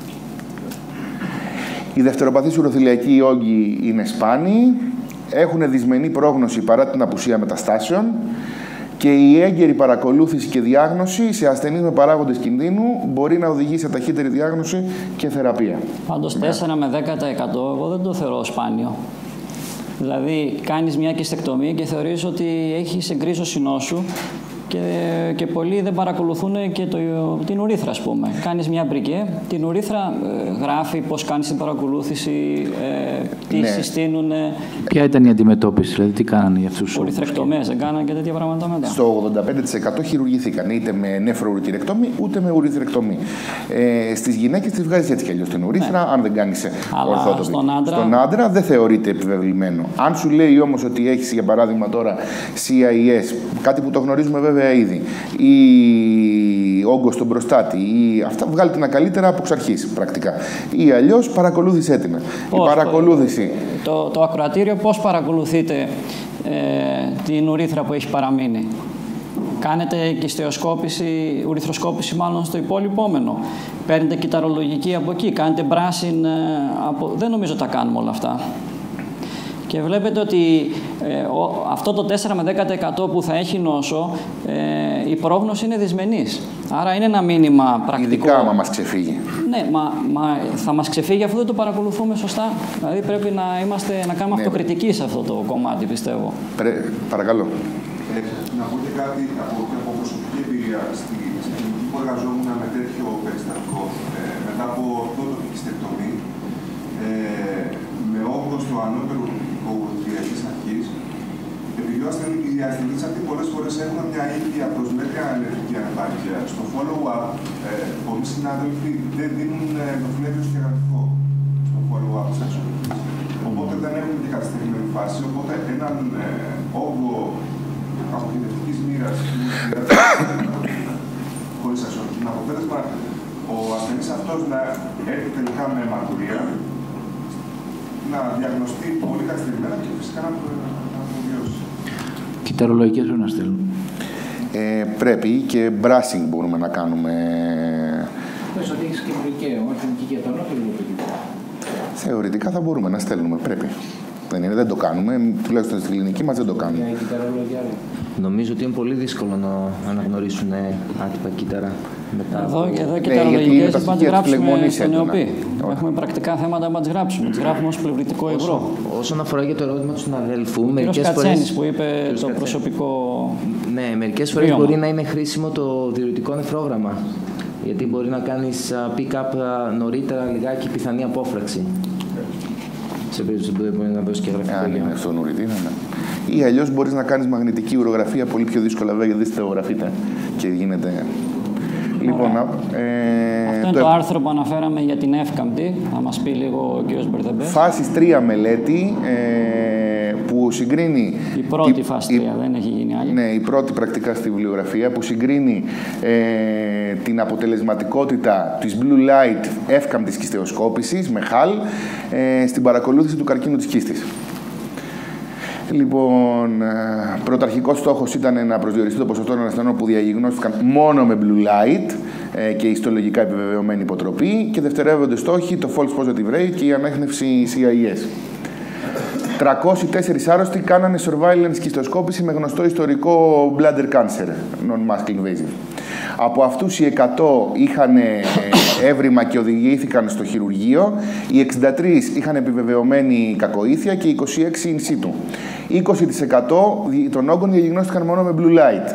Οι δευτεροπαθείς ουροθυλιακοί όγκοι είναι σπάνιοι, έχουν δυσμενή πρόγνωση παρά την απουσία μεταστάσεων και η έγκαιρη παρακολούθηση και διάγνωση σε ασθενείς με παράγοντες κινδύνου μπορεί να οδηγεί σε ταχύτερη διάγνωση και θεραπεία. Πάντως 4 με 10% εγώ δεν το θεωρώ σπάνιο. Δηλαδή, κάνεις μια κιστεκτομία και θεωρείς ότι έχεις εγκρίσωση νόσου και πολλοί δεν παρακολουθούν και την ουρίθρα, ας πούμε. Κάνεις μια μπρικέ, την ουρίθρα γράφει πώς κάνεις την παρακολούθηση, τι συστήνουν. Ποια ήταν η αντιμετώπιση, δηλαδή τι κάνανε για αυτούς τους ουριθρεκτομίες, δεν κάνανε και τέτοια πράγματα μετά. Στο 85% χειρουργήθηκαν, είτε με νεφροουρτηρεκτομή, ούτε με ουριθρεκτομή. Στις γυναίκες τις βγάζεις έτσι κι αλλιώς την ουρίθρα, αν δεν κάνεις ορθότοπη. Στον άντρα δεν θεωρείται επιβεβλημένο. Αν σου λέει όμως ότι έχεις, για παράδειγμα τώρα, CIS, κάτι που το γνωρίζουμε βέβαια ήδη, ή όγκο στον προστάτη, ή αυτά, βγάλει την καλύτερα από εξ αρχής πρακτικά. Ή αλλιώς παρακολούθησέ την. Η παρακολούθηση. Το ακροατήριο πώς παρακολουθείτε την ουρίθρα που έχει παραμείνει? Κάνετε κυστεοσκόπηση, ουριθροσκόπηση μάλλον στο υπόλοιπόμενο. Παίρνετε κυταρολογική από εκεί, κάνετε μπράσιν από... Δεν νομίζω τα κάνουμε όλα αυτά. Και βλέπετε ότι αυτό το 4 με 10% που θα έχει νόσο, η πρόγνωση είναι δυσμενής. Άρα είναι ένα μήνυμα πρακτικό. Ειδικά άμα μας ξεφύγει. Ναι, μα θα μας ξεφύγει αφού δεν το παρακολουθούμε σωστά. Δηλαδή πρέπει να κάνουμε αυτοκριτική σε αυτό το κομμάτι, πιστεύω. Παρακαλώ. Να πω και κάτι από προσωπική εμπειρία. Στην κλινική που εργαζόμουν με τέτοιο περιστατικό, μετά από ορθότοπη κυστεκτομή, με όγκο στο ανώτερο ουροτηριακής αρχής, επειδή οι ασθενείς αυτοί πολλές φορές έχουν μια ίδια προσμέτρια ενεργική ανεπάρκεια, στο follow-up, πολλοί συνάδελφοι δεν δίνουν νοφυλέβιο σχεδιαστικό στο follow-up της αξιολογικής. Οπότε δεν έχουν και καθυστερημένη φάση, οπότε έναν όγκο αποχαιρετικής μοίρας χωρίς αξιολογική, με αποτέλεσμα ο ασθενής αυτός να έρθει τελικά με αιματουρία, να διαγνωστεί πολύ καθυστερημένα και φυσικά να αποβιώσει. Κυταρολογικές πρέπει να στέλνουν. Πρέπει και brushing μπορούμε να κάνουμε. Πες ότι έχεις και βρικαίο, όχι και για τον λόγο. Θεωρητικά θα μπορούμε να στέλνουμε, πρέπει. Δεν το κάνουμε, τουλάχιστον στην κλινική μας δεν το κάνουμε. Νομίζω ότι είναι πολύ δύσκολο να αναγνωρίσουν άτυπα κύτταρα. Εδώ και κυταρολογικές δεν πάντα γράψουμε στο νεοπή. Έχουμε πρακτικά θέματα να τις γράψουμε. Τις γράφουμε ως πλευρητικό υγρό. Όσον αφορά για το ερώτημα του συναδέλφου, μερικές φορές που είπε το προσωπικό. Ναι, μερικές φορές μπορεί να είναι χρήσιμο το διουρητικό νεφρόγραμμα. Γιατί μπορεί να κάνεις pick-up νωρίτερα λιγάκι πιθανή απόφραξη. Σε περίπτωση που δεν μπορεί να δώσει και γραφική. Αν είναι στον ουρητήρα, ναι. Ή αλλιώς μπορείς να κάνεις μαγνητική ουρογραφία πολύ πιο δύσκολα, βέβαια, γιατί δεν θεογραφείτε και γίνεται. Λοιπόν, αυτό είναι το άρθρο που αναφέραμε για την εύκαμπτη. Θα μας πει λίγο ο κ. Μπερδεμπέ. Φάσης 3 μελέτη που συγκρίνει... Η πρώτη φάση 3, δεν έχει γίνει άλλη. Ναι, η πρώτη πρακτικά στη βιβλιογραφία που συγκρίνει την αποτελεσματικότητα της blue light εύκαμπτης κυστεοσκόπησης με HAL στην παρακολούθηση του καρκίνου της κίστης. Λοιπόν, πρωταρχικός στόχος ήταν να προσδιοριστεί το ποσοστό των ασθενών που διαγνώστηκαν μόνο με blue light και ιστολογικά επιβεβαιωμένη υποτροπή και δευτερεύονται στόχοι το false positive rate και η ανέχνευση CIS. 304 άρρωστοι κάνανε surveillance κυστοσκόπηση με γνωστό ιστορικό bladder cancer, non-muscle invasive. Από αυτούς οι 100 είχαν έβριμα και οδηγήθηκαν στο χειρουργείο, οι 63 είχαν επιβεβαιωμένη κακοήθεια και οι 26 in situ. 20% των όγκων διαγνώστηκαν μόνο με blue light.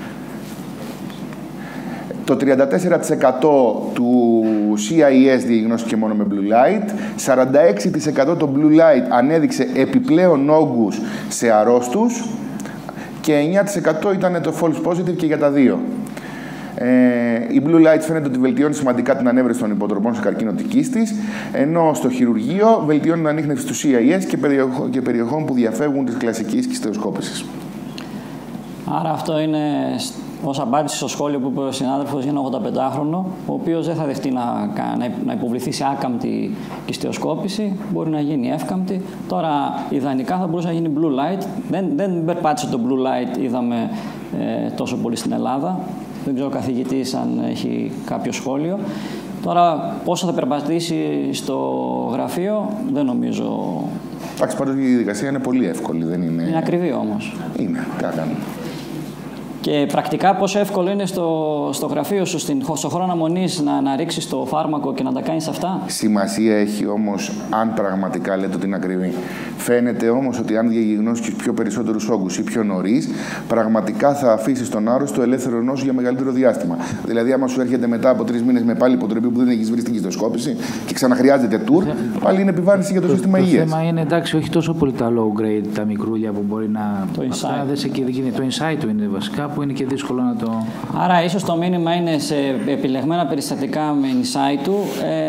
Το 34% του CIS διαγνώστηκε μόνο με blue light, 46% το blue light ανέδειξε επιπλέον όγκους σε αρρώστους και 9% ήταν το false positive και για τα δύο. Η Blue Light φαίνεται ότι βελτιώνει σημαντικά την ανέβρεση των υποτροπών σε καρκίνο της κίστης, ενώ στο χειρουργείο βελτιώνει την ανίχνευση του CIS και περιοχών που διαφεύγουν της κλασικής κυστεοσκόπησης. Άρα αυτό είναι ως απάντηση στο σχόλιο που είπε ο συνάδελφος για ένα 85χρονο, ο οποίος δεν θα δεχτεί να υποβληθεί σε άκαμπτη κυστεοσκόπηση, μπορεί να γίνει εύκαμπτη. Τώρα, ιδανικά θα μπορούσε να γίνει blue light. Δεν περπάτησε το blue light, είδαμε τόσο πολύ στην Ελλάδα. Δεν ξέρω ο καθηγητής αν έχει κάποιο σχόλιο. Τώρα, πόσο θα περπατήσει στο γραφείο, δεν νομίζω. Εντάξει, πάντως η διαδικασία είναι πολύ εύκολη, δεν είναι. Είναι ακριβή όμως. Είναι, κάνουμε. Και πρακτικά πόσο εύκολο είναι στο γραφείο σου, στο χρόνο αναμονής, να ρίξεις το φάρμακο και να τα κάνεις αυτά. Σημασία έχει όμως αν πραγματικά λέτε ότι είναι ακριβή. Φαίνεται όμως ότι αν διαγνώσεις πιο περισσότερους όγκους ή πιο νωρίς, πραγματικά θα αφήσεις τον άρρωστο ελεύθερο νόσο για μεγαλύτερο διάστημα. Δηλαδή, άμα σου έρχεται μετά από 3 μήνες με πάλι υποτροπή που δεν έχεις βρει στην κυστοσκόπηση και ξαναχρειάζεται tour, πάλι είναι επιβάρυνση για το σύστημα υγείας. Το θέμα είναι, εντάξει, όχι τόσο πολύ τα low grade, τα μικρούλια που μπορεί να. Το insight. Το insight του είναι βασικά, που είναι και δύσκολο να το. Άρα, ίσως το μήνυμα είναι σε επιλεγμένα περιστατικά με insight του,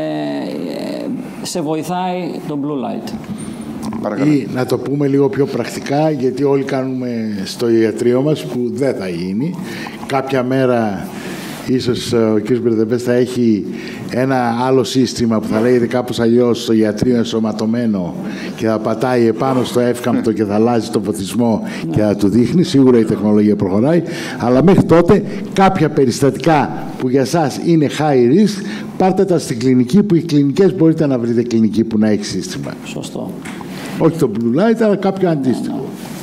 σε βοηθάει το blue light. Ή να το πούμε λίγο πιο πρακτικά, γιατί όλοι κάνουμε στο ιατρείο μας που δεν θα γίνει. Κάποια μέρα ίσως ο κ. Μπερδεμπές θα έχει ένα άλλο σύστημα που θα λέγεται κάπως αλλιώς στο ιατρείο ενσωματωμένο και θα πατάει επάνω στο εύκαμπτο και θα αλλάζει τον φωτισμό και θα του δείχνει. Σίγουρα η τεχνολογία προχωράει, αλλά μέχρι τότε κάποια περιστατικά που για σας είναι high risk, πάρτε τα στην κλινική, που οι κλινικές μπορείτε να βρείτε κλινική που να έχει σύστημα. Σωστό. Όχι το blue light, αλλά κάποιο αντίστοιχο.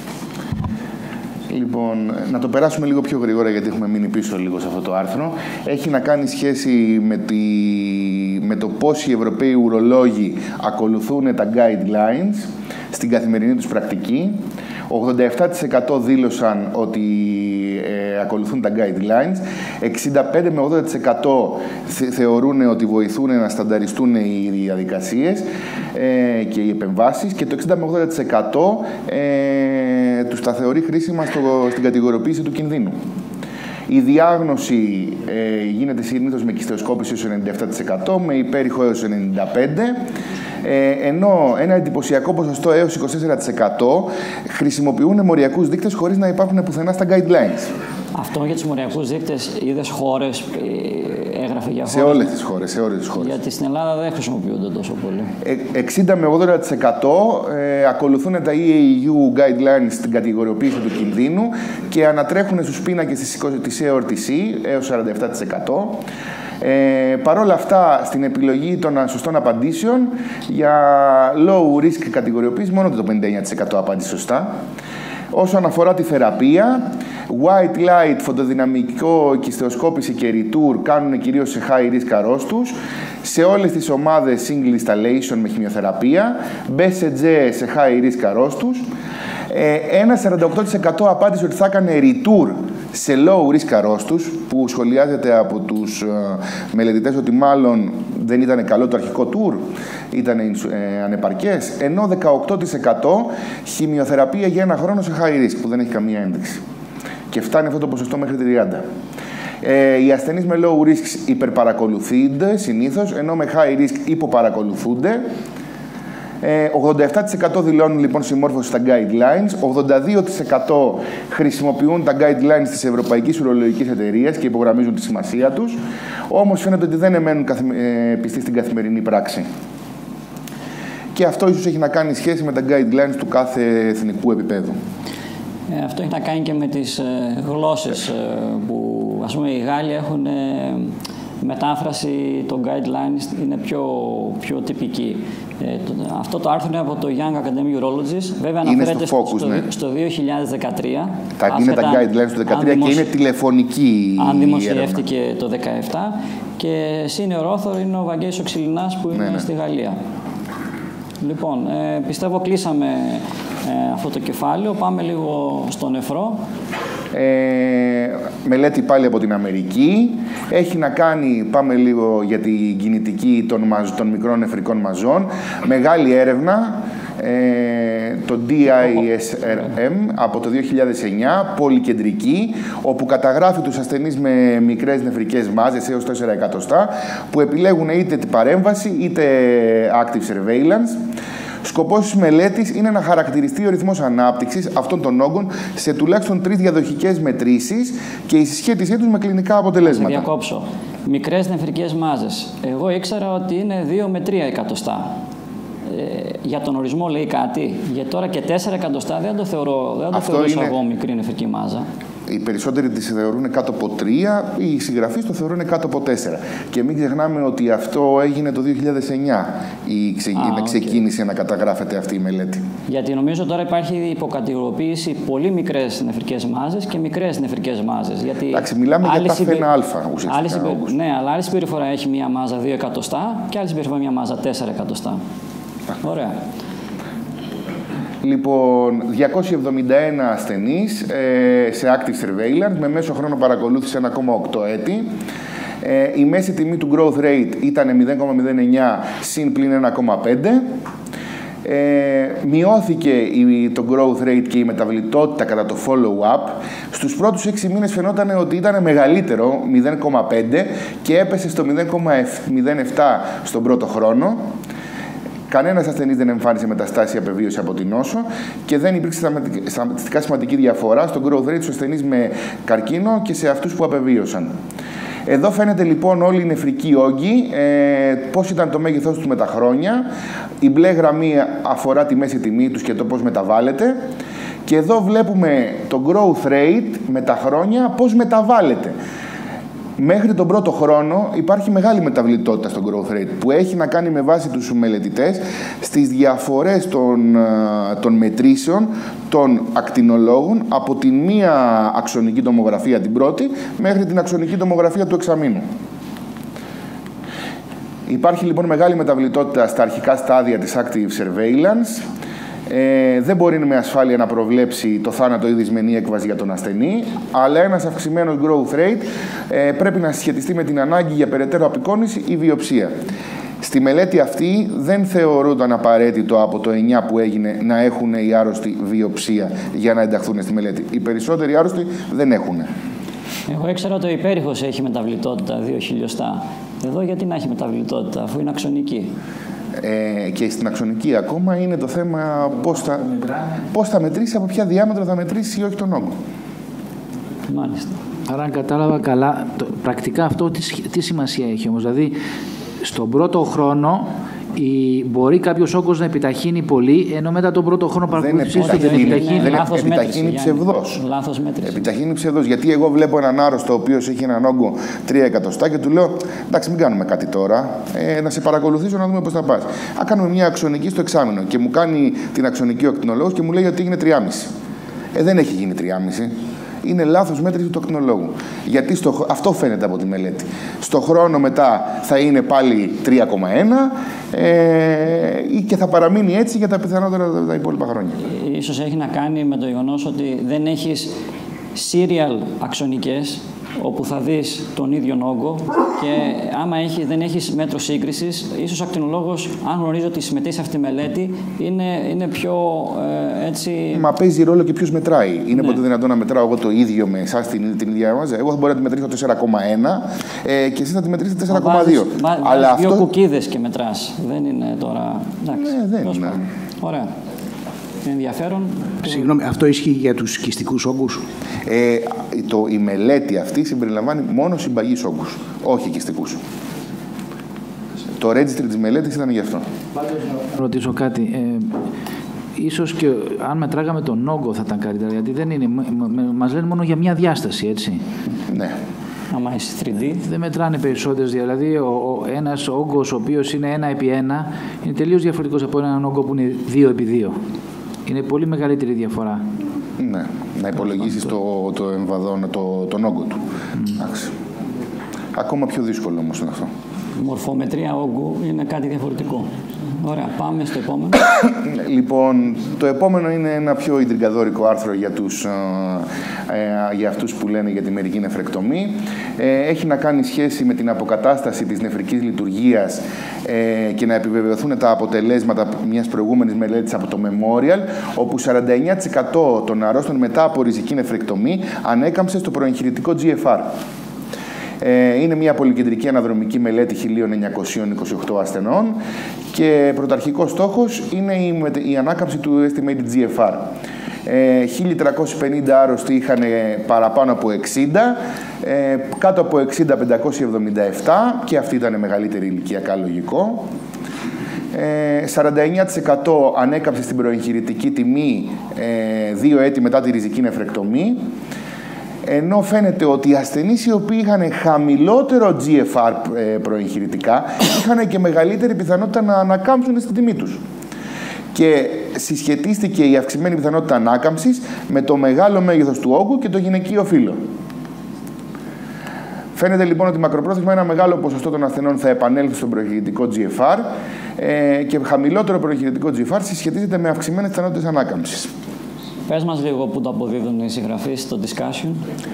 Λοιπόν, να το περάσουμε λίγο πιο γρήγορα, γιατί έχουμε μείνει πίσω λίγο σε αυτό το άρθρο. Έχει να κάνει σχέση με το πώς οι Ευρωπαίοι ουρολόγοι ακολουθούν τα guidelines στην καθημερινή τους πρακτική. 87% δήλωσαν ότι ακολουθούν τα guidelines, 65 με 80% θεωρούν ότι βοηθούν να στανταριστούν οι διαδικασίες και οι επεμβάσεις, και το 60 με 80% τους τα θεωρεί χρήσιμα στην κατηγοριοποίηση του κινδύνου. Η διάγνωση γίνεται συνήθως με κυστεοσκόπηση έως 97%, με υπέρηχο έως 95%, ενώ ένα εντυπωσιακό ποσοστό έως 24% χρησιμοποιούν μοριακούς δείκτες χωρίς να υπάρχουν πουθενά στα guidelines. Αυτό για τους μοριακούς δείκτες, είδες χώρες, έγραφε για χώρες? Σε όλες τις χώρες, σε όλες τις χώρες. Γιατί στην Ελλάδα δεν χρησιμοποιούνται τόσο πολύ. 60 με 80% ακολουθούν τα EAU guidelines στην κατηγοριοποίηση του κινδύνου και ανατρέχουν στους πίνακες της EORTC έως 47%. Παρ' όλα αυτά, στην επιλογή των σωστών απαντήσεων για low risk κατηγοριοποίηση, μόνο το 59% απάντησε σωστά. Όσον αφορά τη θεραπεία, white light, φωτοδυναμικό, κυστεοσκόπηση και retour κάνουν κυρίως σε high risk αρρώστους. Σε όλες τις ομάδες single installation με χημειοθεραπεία, BCG σε high risk αρρώστους. Ένα 48% απάντησε ότι θα έκανε retour σε low risk αρρώστους, που σχολιάζεται από τους μελετητές ότι μάλλον δεν ήταν καλό το αρχικό tour, ήταν ανεπαρκές, ενώ 18% χημειοθεραπεία για ένα χρόνο σε high risk, που δεν έχει καμία ένδειξη. Και φτάνει αυτό το ποσοστό μέχρι 30%. Οι ασθενείς με low risk υπερπαρακολουθούνται συνήθως, ενώ με high risk υποπαρακολουθούνται. 87% δηλώνουν λοιπόν συμμόρφωση στα guidelines, 82% χρησιμοποιούν τα guidelines της Ευρωπαϊκής Ουρολογικής Εταιρείας και υπογραμμίζουν τη σημασία τους, όμως φαίνεται ότι δεν εμένουν πιστοί στην καθημερινή πράξη. Και αυτό ίσως έχει να κάνει σχέση με τα guidelines του κάθε εθνικού επίπεδου. Αυτό έχει να κάνει και με τις γλώσσες που, ας πούμε, οι Γάλλοι έχουν μετάφραση των guidelines, είναι πιο τυπική. Αυτό το άρθρο είναι από το Young Academic Urologists. Βέβαια αναφέρεται στο 2013. Είναι τα guidelines του 2013 και είναι τηλεφωνική. Αν δημοσιεύτηκε το 2017. Και senior author είναι ο Βαγγέλης Οξυλινάς, που είναι στη Γαλλία. Λοιπόν, πιστεύω κλείσαμε αυτό το κεφάλαιο. Πάμε λίγο στο νεφρό. Μελέτη πάλι από την Αμερική. Έχει να κάνει, πάμε λίγο για την κινητική των μικρών νεφρικών μαζών. Μεγάλη έρευνα. το DISRM από το 2009, πολυκεντρική, όπου καταγράφει τους ασθενείς με μικρές νεφρικές μάζες έως 4 εκατοστά, που επιλέγουν είτε την παρέμβαση είτε active surveillance. Σκοπός της μελέτης είναι να χαρακτηριστεί ο ρυθμός ανάπτυξης αυτών των όγκων σε τουλάχιστον 3 διαδοχικές μετρήσεις και η συσχέτισή τους με κλινικά αποτελέσματα. Θα διακόψω. Μικρές νεφρικές μάζες. Εγώ ήξερα ότι είναι 2 με 3 εκατοστά. Για τον ορισμό λέει κάτι. Γιατί τώρα και 4 εκατοστά δεν το θεωρούσα εγώ μικρή νεφρική μάζα. Οι περισσότεροι τις θεωρούν κάτω από 3, οι συγγραφείς το θεωρούν κάτω από 4. Και μην ξεχνάμε ότι αυτό έγινε το 2009. Ξεκίνησε να καταγράφεται αυτή η μελέτη. Γιατί νομίζω τώρα υπάρχει υποκατηγοριοποίηση πολύ μικρές νεφρικές μάζες και μικρές νεφρικές μάζες. Γιατί εντάξει, μιλάμε για τα φένα ουσιαστικά. Ναι, αλλά άλλη συμπεριφορά έχει μία μάζα 2 εκατοστά και άλλη συμπεριφορά μία μάζα 4 εκατοστά. Ωραία. Λοιπόν, 271 ασθενείς σε active surveillance με μέσο χρόνο παρακολούθηση 1,8 έτη. Η μέση τιμή του growth rate ήταν 0,09 συν πλην 1,5. Μειώθηκε το growth rate και η μεταβλητότητα κατά το follow-up. Στους πρώτους 6 μήνες φαινόταν ότι ήταν μεγαλύτερο, 0,5, και έπεσε στο 0,07 στον πρώτο χρόνο. Κανένας ασθενής δεν εμφάνισε μεταστάσεις απεβίωση από την νόσο και δεν υπήρξε στατιστικά σημαντική διαφορά στο growth rate στους ασθενείς με καρκίνο και σε αυτούς που απεβίωσαν. Εδώ φαίνεται λοιπόν όλοι οι νεφρικοί όγκοι, πώς ήταν το μέγεθός τους με τα χρόνια. Η μπλε γραμμή αφορά τη μέση τιμή τους και το πώς μεταβάλλεται. Και εδώ βλέπουμε το growth rate με τα χρόνια, πώς μεταβάλλεται. Μέχρι τον πρώτο χρόνο υπάρχει μεγάλη μεταβλητότητα στο growth rate, που έχει να κάνει με βάση τους μελετητές στις διαφορές των μετρήσεων των ακτινολόγων από τη μία αξονική τομογραφία την πρώτη μέχρι την αξονική τομογραφία του εξαμήνου. Υπάρχει λοιπόν μεγάλη μεταβλητότητα στα αρχικά στάδια της active surveillance. Δεν μπορεί με ασφάλεια να προβλέψει το θάνατο ή δυσμενή έκβαση για τον ασθενή, αλλά ένας αυξημένος growth rate πρέπει να συσχετιστεί με την ανάγκη για περαιτέρω απεικόνηση ή βιοψία. Στη μελέτη αυτή δεν θεωρούνταν απαραίτητο από το 9 που έγινε να έχουν οι άρρωστοι βιοψία για να ενταχθούν στη μελέτη. Οι περισσότεροι άρρωστοι δεν έχουν. Εγώ ήξερα ότι ο υπέρηχος έχει μεταβλητότητα 2 χιλιοστά. Εδώ γιατί να έχει μεταβλητότητα, αφού είναι αξονική. Και στην αξονική ακόμα είναι το θέμα πώς θα μετρήσει, από ποια διάμετρο θα μετρήσει ή όχι τον όγκο. Μάλιστα. Άρα αν κατάλαβα καλά, πρακτικά αυτό τι σημασία έχει όμως? Δηλαδή στον πρώτο χρόνο μπορεί κάποιος όγκος να επιταχύνει πολύ, ενώ μετά τον πρώτο χρόνο παρακολουθήσεις δεν επιταχύνει ψευδός. Λάθος μέτρηση. Επιταχύνει ψευδός. Γιατί εγώ βλέπω έναν άρρωστο ο οποίος έχει έναν όγκο 3 εκατοστά και του λέω: εντάξει, μην κάνουμε κάτι τώρα, να σε παρακολουθήσω να δούμε πώς θα πας. Κάνουμε μια αξονική στο εξάμηνο και μου κάνει την αξονική ο ακτινολόγος και μου λέει ότι έγινε 3,5. Δεν έχει γίνει 3,5. Είναι λάθος μέτρηση του ακτινολόγου. Γιατί αυτό φαίνεται από τη μελέτη. Στο χρόνο μετά θα είναι πάλι 3,1 και θα παραμείνει έτσι για τα πιθανότερα τα υπόλοιπα χρόνια. Ίσως έχει να κάνει με το γεγονός ότι δεν έχεις serial αξονικές, όπου θα δεις τον ίδιο όγκο, και άμα δεν έχεις μέτρο σύγκρισης, ίσως ο ακτινολόγος, αν γνωρίζει ότι συμμετέχει σε αυτή τη μελέτη, είναι πιο έτσι... Μα παίζει ρόλο και ποιος μετράει. Είναι ποτέ δυνατόν να μετράω εγώ το ίδιο με εσάς την ίδια μάζα? Εγώ θα μπορώ να τη μετρήσω 4,1 και εσείς να τη μετρήσετε 4,2. Αλλά αυτό... δύο κουκίδες και μετράς. Δεν είναι τώρα... Ναι, δεν είναι. Ωραία. Ενδιαφέρον. Συγγνώμη, αυτό ισχύει για τους σκιστικούς όγκους? Η μελέτη αυτή συμπεριλαμβάνει μόνο συμπαγείς όγκους, όχι οικιστικούς. Το registry της μελέτης ήταν γι' αυτό. Να ρωτήσω κάτι. Ίσως και αν μετράγαμε τον όγκο θα ήταν καλύτερα, γιατί δεν είναι, μας λένε μόνο για μια διάσταση, έτσι. Ναι. Άμα είσαι 3D. Δεν μετράνε περισσότερες, δηλαδή ένας όγκος ο οποίος είναι 1/1 είναι τελείως διαφορετικός από έναν όγκο που είναι 2/2. Είναι πολύ μεγαλύτερη διαφορά. Ναι, να υπολογίσεις το εμβαδόν, τον όγκο του. Ακόμα πιο δύσκολο όμως είναι αυτό. Η μορφομετρία όγκου είναι κάτι διαφορετικό. Ωραία, πάμε στο επόμενο. Λοιπόν, το επόμενο είναι ένα πιο ιντριγκαδόρικο άρθρο για αυτούς που λένε για τη μερική νεφρεκτομή. Έχει να κάνει σχέση με την αποκατάσταση της νεφρικής λειτουργίας και να επιβεβαιωθούν τα αποτελέσματα μιας προηγούμενης μελέτης από το Memorial, όπου 49% των αρρώστων μετά από ριζική νεφρεκτομή ανέκαμψε στο προεγχειρητικό GFR. Είναι μια πολυκεντρική αναδρομική μελέτη 1.928 ασθενών και πρωταρχικός στόχος είναι η ανάκαμψη του estimated GFR. 1.350 άρρωστοι είχαν παραπάνω από 60, κάτω από 60 577 και αυτή ήταν μεγαλύτερη ηλικιακά, λογικό. 49% ανέκαμψε στην προεγχειρητική τιμή 2 έτη μετά τη ριζική νεφρεκτομή, ενώ φαίνεται ότι οι ασθενείς οι οποίοι είχαν χαμηλότερο GFR προεγχειρητικά είχαν και μεγαλύτερη πιθανότητα να ανακάμψουν στην τιμή τους. Και συσχετίστηκε η αυξημένη πιθανότητα ανάκαμψης με το μεγάλο μέγεθος του όγκου και το γυναικείο φύλο. Φαίνεται λοιπόν ότι μακροπρόθεσμα ένα μεγάλο ποσοστό των ασθενών θα επανέλθει στον προεγχειρητικό GFR και χαμηλότερο προεγχειρητικό GFR συσχετίζεται με αυξημένες πιθανότητες ανάκαμψης. Πες μας λίγο που το αποδίδουν οι συγγραφείς στο discussion.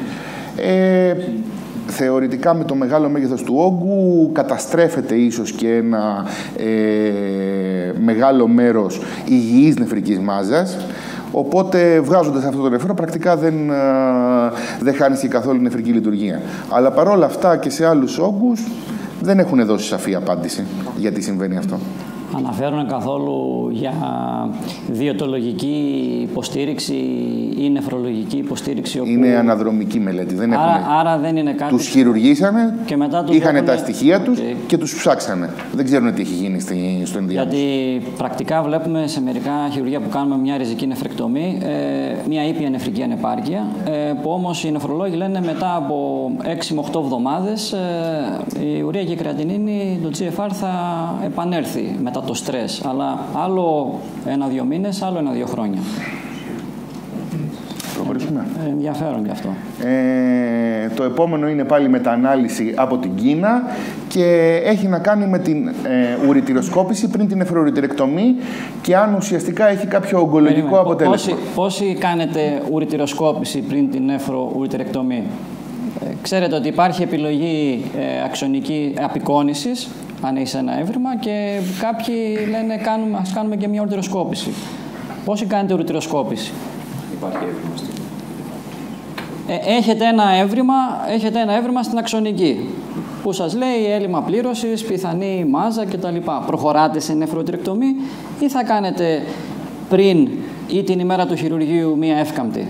Θεωρητικά με το μεγάλο μέγεθος του όγκου καταστρέφεται ίσως και ένα μεγάλο μέρος υγιής νεφρικής μάζας, οπότε βγάζοντας αυτό το νεφρό πρακτικά δεν χάνεις και καθόλου νεφρική λειτουργία. Αλλά παρόλα αυτά και σε άλλους όγκους δεν έχουν δώσει σαφή απάντηση γιατί συμβαίνει αυτό. Αναφέρουν καθόλου για διαιτολογική υποστήριξη ή νεφρολογική υποστήριξη? Όπου... Είναι αναδρομική μελέτη. Δεν άρα δεν είναι κάτι... Τους χειρουργήσανε, είχαν τα στοιχεία τους και τους ψάξανε. Δεν ξέρουν τι έχει γίνει στο ενδιάμεσο. Γιατί πρακτικά βλέπουμε σε μερικά χειρουργία που κάνουμε μια ριζική νεφρεκτομή, μια ήπια νεφρική ανεπάρκεια, που όμως οι νεφρολόγοι λένε μετά από 6 με 8 εβδομάδες η ουρία και η κρεατινίνη, το GFR θα επανέλθει μετά το στρες, αλλά άλλο 1-2 μήνες, άλλο 1-2 χρόνια. Προχωρήσουμε. Ενδιαφέρον γι' αυτό. Το επόμενο είναι πάλι μεταανάλυση από την Κίνα και έχει να κάνει με την ουρητηροσκόπηση πριν την νεφροουρητηρεκτομή και αν ουσιαστικά έχει κάποιο ογκολογικό αποτέλεσμα. Πόσοι κάνετε ουρητηροσκόπηση πριν την νεφροουρητηρεκτομή? Ξέρετε ότι υπάρχει επιλογή αξονική απεικόνησης αν έχει ένα έβριμα και κάποιοι λένε ας κάνουμε και μια ουρητηροσκόπηση. Πόσοι κάνετε ουρητηροσκόπηση? Υπάρχει έβριμα στην... έχετε ένα έβριμα στην αξονική που σας λέει έλλειμμα πλήρωσης, πιθανή μάζα κτλ. Προχωράτε σε νεφροουρητηρεκτομή ή θα κάνετε πριν ή την ημέρα του χειρουργείου μία εύκαμπτη?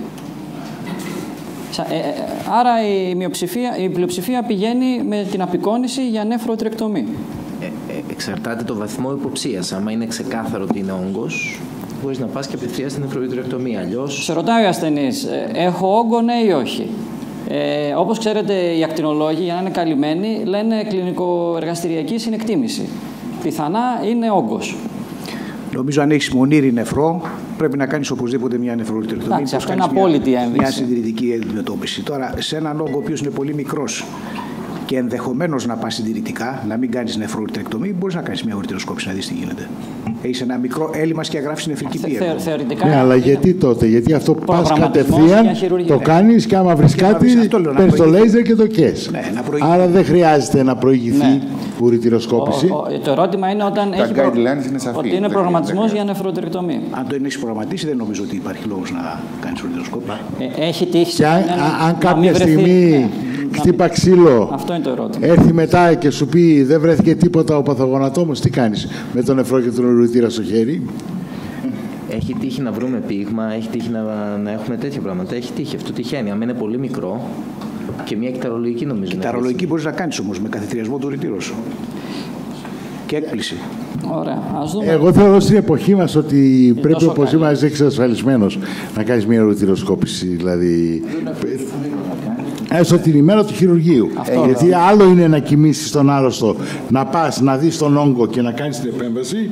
Άρα η πλειοψηφία πηγαίνει με την απεικόνηση για νεφροουρητηρεκτομή. Εξαρτάται το βαθμό υποψίας. Άμα είναι ξεκάθαρο ότι είναι όγκος, μπορείς να πας και απευθείας στην νεφροουρητηρεκτομή. Αλλιώς... Σε ρωτάει ο ασθενής, έχω όγκο, ναι ή όχι? Όπως ξέρετε, οι ακτινολόγοι, για να είναι καλυμμένοι, λένε κλινικοεργαστηριακή συνεκτίμηση. Πιθανά είναι όγκος. Νομίζω αν έχεις μονήρι νεφρό, πρέπει να κάνεις οπωσδήποτε μια νεφροουρητηρεκτομή. Εντάξει, αυτό είναι απόλυτη ένδειξη. Μια συντηρητική αντιμετώπιση. Τώρα, σε έναν όγκο ο οποίος είναι πολύ μικρός και ενδεχομένως να πας συντηρητικά, να μην κάνεις νεφροουρητηρεκτομή, μπορείς να κάνεις μια ουρητηροσκόπηση να δεις τι γίνεται. Έχεις ένα μικρό έλλειμμα και αγράφεις νεφρική πίεση. Θεωρητικά. Ναι, αλλά γιατί τότε? Γιατί αυτό πας κατευθείαν, το κάνεις και άμα βρεις κάτι, παίρνεις το λέιζερ και το κες. Ναι, άρα δεν χρειάζεται να προηγηθεί ουρητηροσκόπηση. Το ερώτημα είναι όταν ότι είναι προγραμματισμός για νεφροουρητηρεκτομή. Αν το έχεις προγραμματίσει, δεν νομίζω ότι υπάρχει λόγος να κάνεις ουρητηροσκόπηση. Έχει τύχει. Αν κάποια στιγμή χτύπα ξύλο, αυτό είναι το ερώτημα, έρθει μετά και σου πει δεν βρέθηκε τίποτα ο παθογονατόμος, τι κάνεις με τον νεφρό και τον ουρητήρα στο χέρι? Έχει τύχει να βρούμε πείγμα, έχει τύχει να έχουμε τέτοια πράγματα. Έχει τύχει, αυτό τυχαίνει. Αν είναι πολύ μικρό και μια κυταρολογική νομίζω. Κυταρολογική μπορείς να κάνεις όμως με καθητηριασμό του ουρητήρου σου. Και έκπληση. Ωραία. Ας δούμε. Εγώ θεωρώ στην εποχή μας ότι πρέπει όπως είμαστε εξασφαλισμένος να κάνεις μια ουρητηροσκόπηση. Δηλαδή, έστω την ημέρα του χειρουργείου. Γιατί άλλο είναι να κοιμήσεις τον άρρωστο, να πας να δεις τον όγκο και να κάνεις την επέμβαση.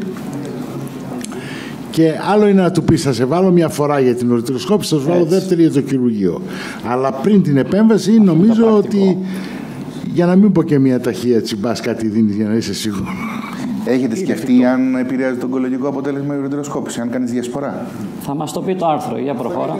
Και άλλο είναι να του πεις θα σε βάλω μια φορά για την ουρητηροσκόπηση, θα σου βάλω δεύτερη για το χειρουργείο. Αλλά πριν την επέμβαση νομίζω ότι, για να μην πω και μια ταχεία τσιμπάς κάτι δίνεις για να είσαι σίγουρο. Έχετε σκεφτεί αν επηρεάζει το ογκολογικό αποτέλεσμα η ουριτεροσκόπηση, αν κάνεις διασπορά? Θα μας το πει το άρθρο, για προχώρα.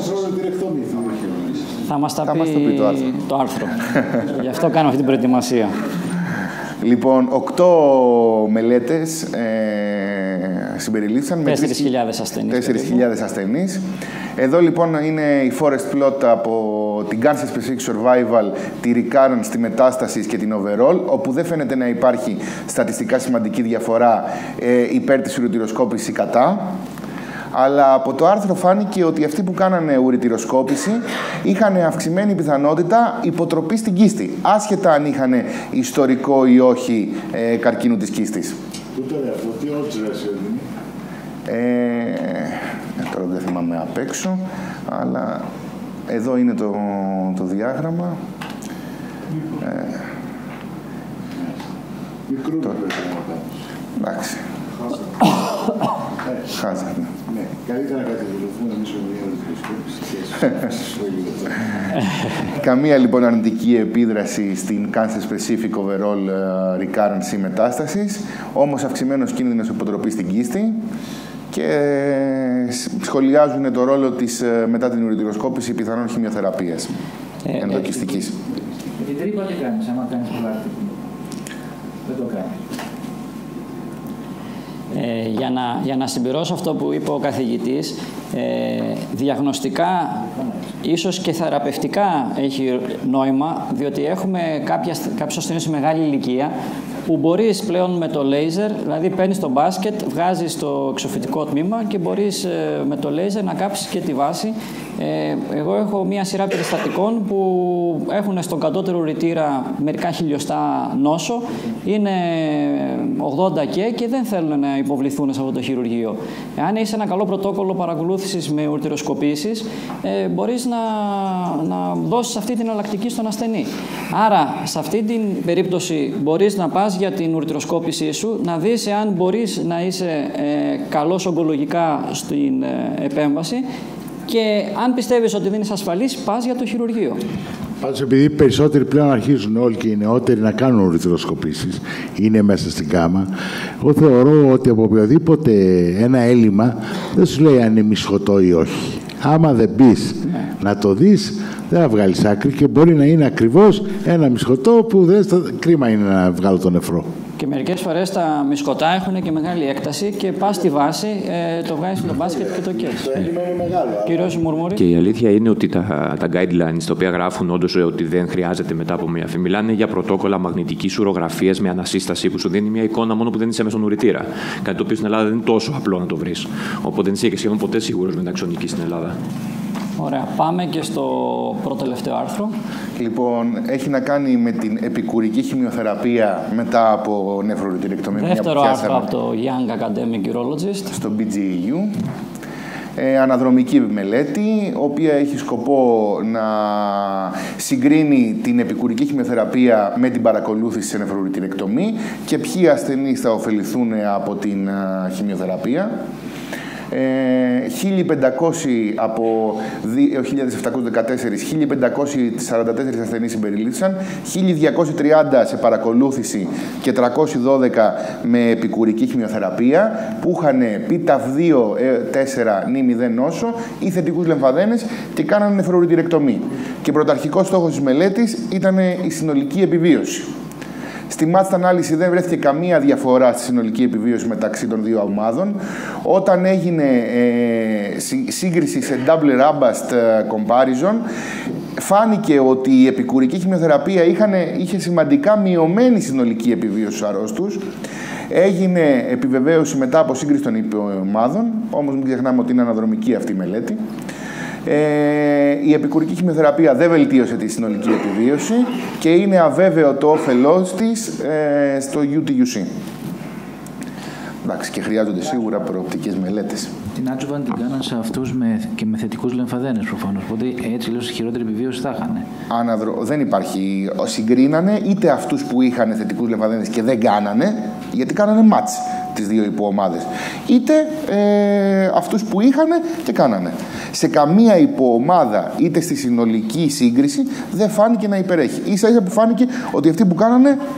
Θα μας τα πει το άρθρο. Γι' αυτό κάνω αυτή την προετοιμασία. Λοιπόν, 8 μελέτες συμπεριλήφθησαν με 4.000 ασθενείς. Εδώ λοιπόν είναι η forest plot από την Cancer Specific Survival, τη recurrence, τη μετάσταση και την overall, όπου δεν φαίνεται να υπάρχει στατιστικά σημαντική διαφορά υπέρ της ουριτεροσκόπησης ή κατά. Αλλά από το άρθρο φάνηκε ότι αυτοί που κάνανε ουριτεροσκόπηση είχαν αυξημένη πιθανότητα υποτροπή στην κίστη, άσχετα αν είχαν ιστορικό ή όχι καρκίνου της κίστης. Πού το λέει αυτό, τι ότσες τώρα δεν θυμάμαι απ' έξω, αλλά εδώ είναι το διάγραμμα. Μικρού εντάξει. Χάζα. Ναι, καλύτερα να κατηγορηθούμε εμείς Καμία λοιπόν αρνητική επίδραση στην cancer specific overall recurrence ή μετάστασης, όμως αυξημένος κίνδυνος υποτροπής στην κίστη, και σχολιάζουν το ρόλο της μετά την ουριτεροσκόπηση πιθανών χημειοθεραπείας ενδοκιστικής. Με την τρύπα τι κάνεις, άμα κάνεις πλάτη? Δεν το κάνεις. Για να συμπληρώσω αυτό που είπε ο καθηγητής, διαγνωστικά, ίσως και θεραπευτικά έχει νόημα, διότι έχουμε κάποιους ασθενείς σε μεγάλη ηλικία που μπορείς πλέον με το λέιζερ, δηλαδή παίρνεις το μπάσκετ, βγάζεις το εξοφυτικό τμήμα και μπορείς με το λέιζερ να κάψεις και τη βάση. Εγώ έχω μία σειρά περιστατικών που έχουν στον κατώτερο ουρητήρα μερικά χιλιοστά νόσο, είναι 80 και δεν θέλουν να υποβληθούν σε αυτό το χειρουργείο. Εάν έχεις ένα καλό πρωτόκολλο παρακολούθησης με ουρητεροσκοπήσεις, μπορείς να δώσεις αυτή την εναλλακτική στον ασθενή. Άρα, σε αυτή την περίπτωση μπορείς να πας για την ουρητεροσκόπησή σου, να δεις εάν μπορείς να είσαι καλός ογκολογικά στην επέμβαση, και αν πιστεύεις ότι δεν είσαι ασφαλής, πας για το χειρουργείο. Πάντως, επειδή οι περισσότεροι πλέον αρχίζουν όλοι και οι νεότεροι να κάνουν ουρητεροσκοπήσεις, είναι μέσα στην κάμα, εγώ θεωρώ ότι από οποιοδήποτε ένα έλλειμμα δεν σου λέει αν είναι μισχωτό ή όχι. Άμα δεν μπεις να το δεις, δεν θα βγάλεις άκρη και μπορεί να είναι ακριβώς ένα μισχωτό που κρίμα είναι να βγάλω τον νεφρό. Και μερικές φορές τα μισκωτά έχουν και μεγάλη έκταση και πας στη βάση, το βγάζεις στο μπάσκετ και το καίς. Το έλλειμμα είναι μεγάλο. Κύριος Μουρμούρη. Και η αλήθεια είναι ότι τα guidelines τα οποία γράφουν όντως ότι δεν χρειάζεται μετά από μια αφή, μιλάνε για πρωτόκολλα μαγνητικής ουρογραφίας με ανασύσταση που σου δίνει μια εικόνα μόνο που δεν είσαι μέσα στον ουρητήρα. Κάτι το οποίο στην Ελλάδα δεν είναι τόσο απλό να το βρεις. Οπότε δεν είσαι και σχεδόν ποτέ σίγουρος με την αξονική στην Ελλάδα. Ωραία. Πάμε και στο πρώτο τελευταίο άρθρο. Λοιπόν, έχει να κάνει με την επικουρική χημειοθεραπεία μετά από νεφροουρητηρεκτομή. Δεύτερο άρθρο από το Young Academic Urologist. Στο BGEU. Αναδρομική μελέτη, η οποία έχει σκοπό να συγκρίνει την επικουρική χημειοθεραπεία με την παρακολούθηση σε νεφροουρητηρεκτομή και ποιοι ασθενείς θα ωφεληθούν από την χημειοθεραπεία. 1.500 από 2.714, 1.544 ασθενείς συμπεριλήφθησαν, 1.230 σε παρακολούθηση και 312 με επικουρική χημειοθεραπεία που είχαν β2-4 νη 0 νόσο ή θετικούς λεμφαδένες και κάνανε νεφροουρητηρεκτομή. Και πρωταρχικός στόχος της μελέτης ήταν η συνολική επιβίωση. Στη matched ανάλυση δεν βρέθηκε καμία διαφορά στη συνολική επιβίωση μεταξύ των δύο ομάδων. Όταν έγινε σύγκριση σε double robust comparison, φάνηκε ότι η επικουρική χημειοθεραπεία είχε σημαντικά μειωμένη συνολική επιβίωση στους αρρώστους. Έγινε επιβεβαίωση μετά από σύγκριση των ομάδων, όμως μην ξεχνάμε ότι είναι αναδρομική αυτή η μελέτη. Η επικουρική χημειοθεραπεία δεν βελτίωσε τη συνολική επιβίωση και είναι αβέβαιο το όφελός της στο UTUC. Εντάξει, και χρειάζονται σίγουρα προοπτικές μελέτες. Την adjuvant την κάναν σε αυτούς και με θετικούς λεμφαδένες προφανώς. Οπότε έτσι λέω, χειρότερη επιβίωση θα είχαν. Δεν υπάρχει. Συγκρίνανε είτε αυτούς που είχαν θετικούς λεμφαδένες και δεν κάνανε, γιατί κάνανε μάτς τις δύο υποομάδες, είτε αυτούς που είχαν και κάνανε. Σε καμία υποομάδα, είτε στη συνολική σύγκριση, δεν φάνηκε να υπερέχει. Ίσα ίσα που φάνηκε ότι αυτοί που κάνανε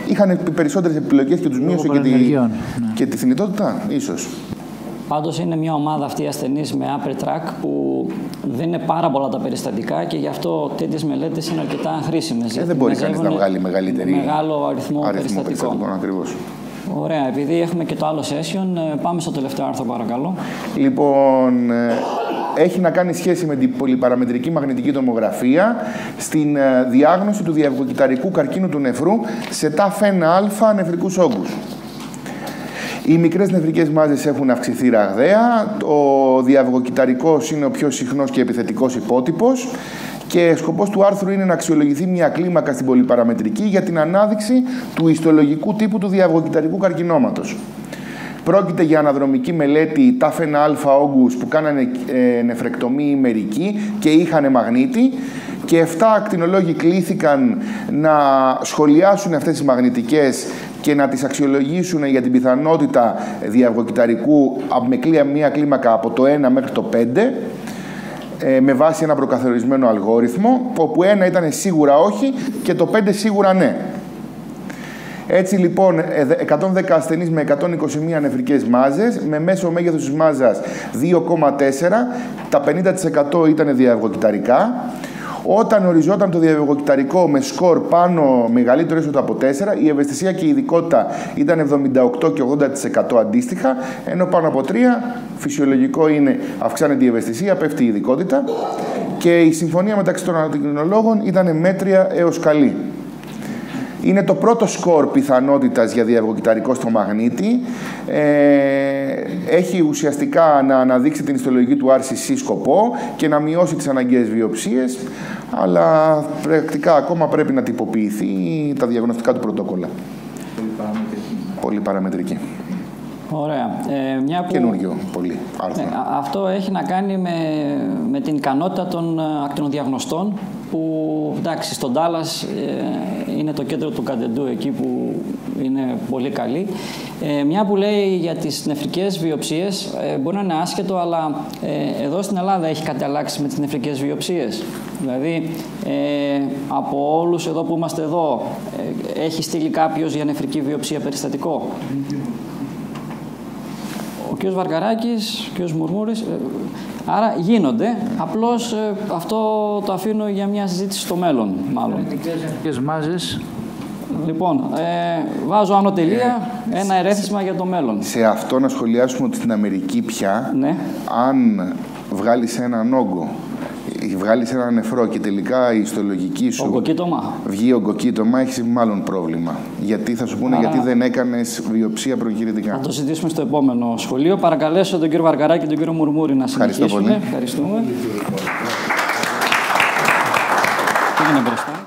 είχαν περισσότερες επιλογές και τους μείωσε και τη θνητότητα, ίσως. Πάντως είναι μια ομάδα αυτή ασθενής με upper track που δεν είναι πάρα πολλά τα περιστατικά και γι' αυτό τέτοιες μελέτες είναι αρκετά χρήσιμες. Δεν μπορεί κανείς να βγάλει μεγάλο αριθμό περιστατικών. Ακριβώς. Ωραία, επειδή έχουμε και το άλλο session, πάμε στο τελευταίο άρθρο παρακαλώ. Λοιπόν, έχει να κάνει σχέση με την πολυπαραμετρική μαγνητική τομογραφία στην διάγνωση του διαυγοκυταρικού καρκίνου του νεφρού σε ταφ1α νεφρικούς όγκους. Οι μικρές νεφρικές μάζες έχουν αυξηθεί ραγδαία, ο διαυγοκυταρικός είναι ο πιο συχνός και επιθετικός υπότυπος και σκοπός του άρθρου είναι να αξιολογηθεί μια κλίμακα στην πολυπαραμετρική για την ανάδειξη του ιστολογικού τύπου του διαυγοκυταρικού καρκινώματος. Πρόκειται για αναδρομική μελέτη ταφ1α όγκους που κάνανε νεφρεκτομή ημερική και είχαν μαγνήτη και 7 ακτινολόγοι κλήθηκαν να σχολιάσουν αυτές τις μαγνητικές και να τις αξιολογήσουν για την πιθανότητα διαυγοκυταρικού με μια κλίμακα από το 1 μέχρι το 5 με βάση ένα προκαθορισμένο αλγόριθμο, όπου 1 ήταν σίγουρα όχι και το 5 σίγουρα ναι. Έτσι λοιπόν 110 ασθενείς με 121 νεφρικές μάζες, με μέσο μέγεθος της μάζας 2,4, τα 50% ήταν διαυγοκυταρικά. Όταν οριζόταν το διαυγοκυταρικό με σκορ πάνω μεγαλύτερο έστω από 4, η ευαισθησία και η ειδικότητα ήταν 78 και 80% αντίστοιχα, ενώ πάνω από 3, φυσιολογικό είναι αυξάνεται η ευαισθησία, πέφτει η ειδικότητα και η συμφωνία μεταξύ των ακτινολόγων ήταν μέτρια έως καλή. Είναι το πρώτο σκορ πιθανότητας για διαυγοκυταρικό στο μαγνήτη. Έχει ουσιαστικά να αναδείξει την ιστολογική του RCC σκοπό και να μειώσει τις αναγκαίες βιοψίες, αλλά πρακτικά ακόμα πρέπει να τυποποιηθεί τα διαγνωστικά του πρωτόκολλα. Πολυπαραμετρική. Ωραία. Καινούριο πολύ άρθρο. Αυτό έχει να κάνει με την ικανότητα των ακτινοδιαγνωστών που, εντάξει, στον Ντάλλας είναι το κέντρο του κατεντού εκεί που είναι πολύ καλή. Μια που λέει για τις νεφρικές βιοψίες, μπορεί να είναι άσχετο, αλλά εδώ στην Ελλάδα έχει κάτι αλλάξει με τις νεφρικές βιοψίες. Δηλαδή, από όλους εδώ που είμαστε εδώ, έχει στείλει κάποιος για νεφρική βιοψία περιστατικό? Ο κ. Βαρκαράκης, ο κ. Μουρμούρης, άρα γίνονται. Απλώς αυτό το αφήνω για μια συζήτηση στο μέλλον, μάλλον. Νεφρικές μάζες. Λοιπόν, βάζω άνω τελεία, ένα ερέθισμα για το μέλλον. Σε αυτό να σχολιάσουμε ότι στην Αμερική πια, ναι, αν βγάλεις έναν όγκο, βγάλεις ένα νεφρό και τελικά η ιστολογική σου βγει ογκοκύτωμα, έχεις μάλλον πρόβλημα. Γιατί θα σου πούνε γιατί δεν έκανες βιοψία προκηρυτικά. Θα το συζητήσουμε στο επόμενο σχολείο. Παρακαλέσω τον κύριο Βαρκαράκη και τον κύριο Μουρμούρη να συνεχίσουμε. Ευχαριστώ πολύ. Ευχαριστούμε. Πήγαινε μπροστά.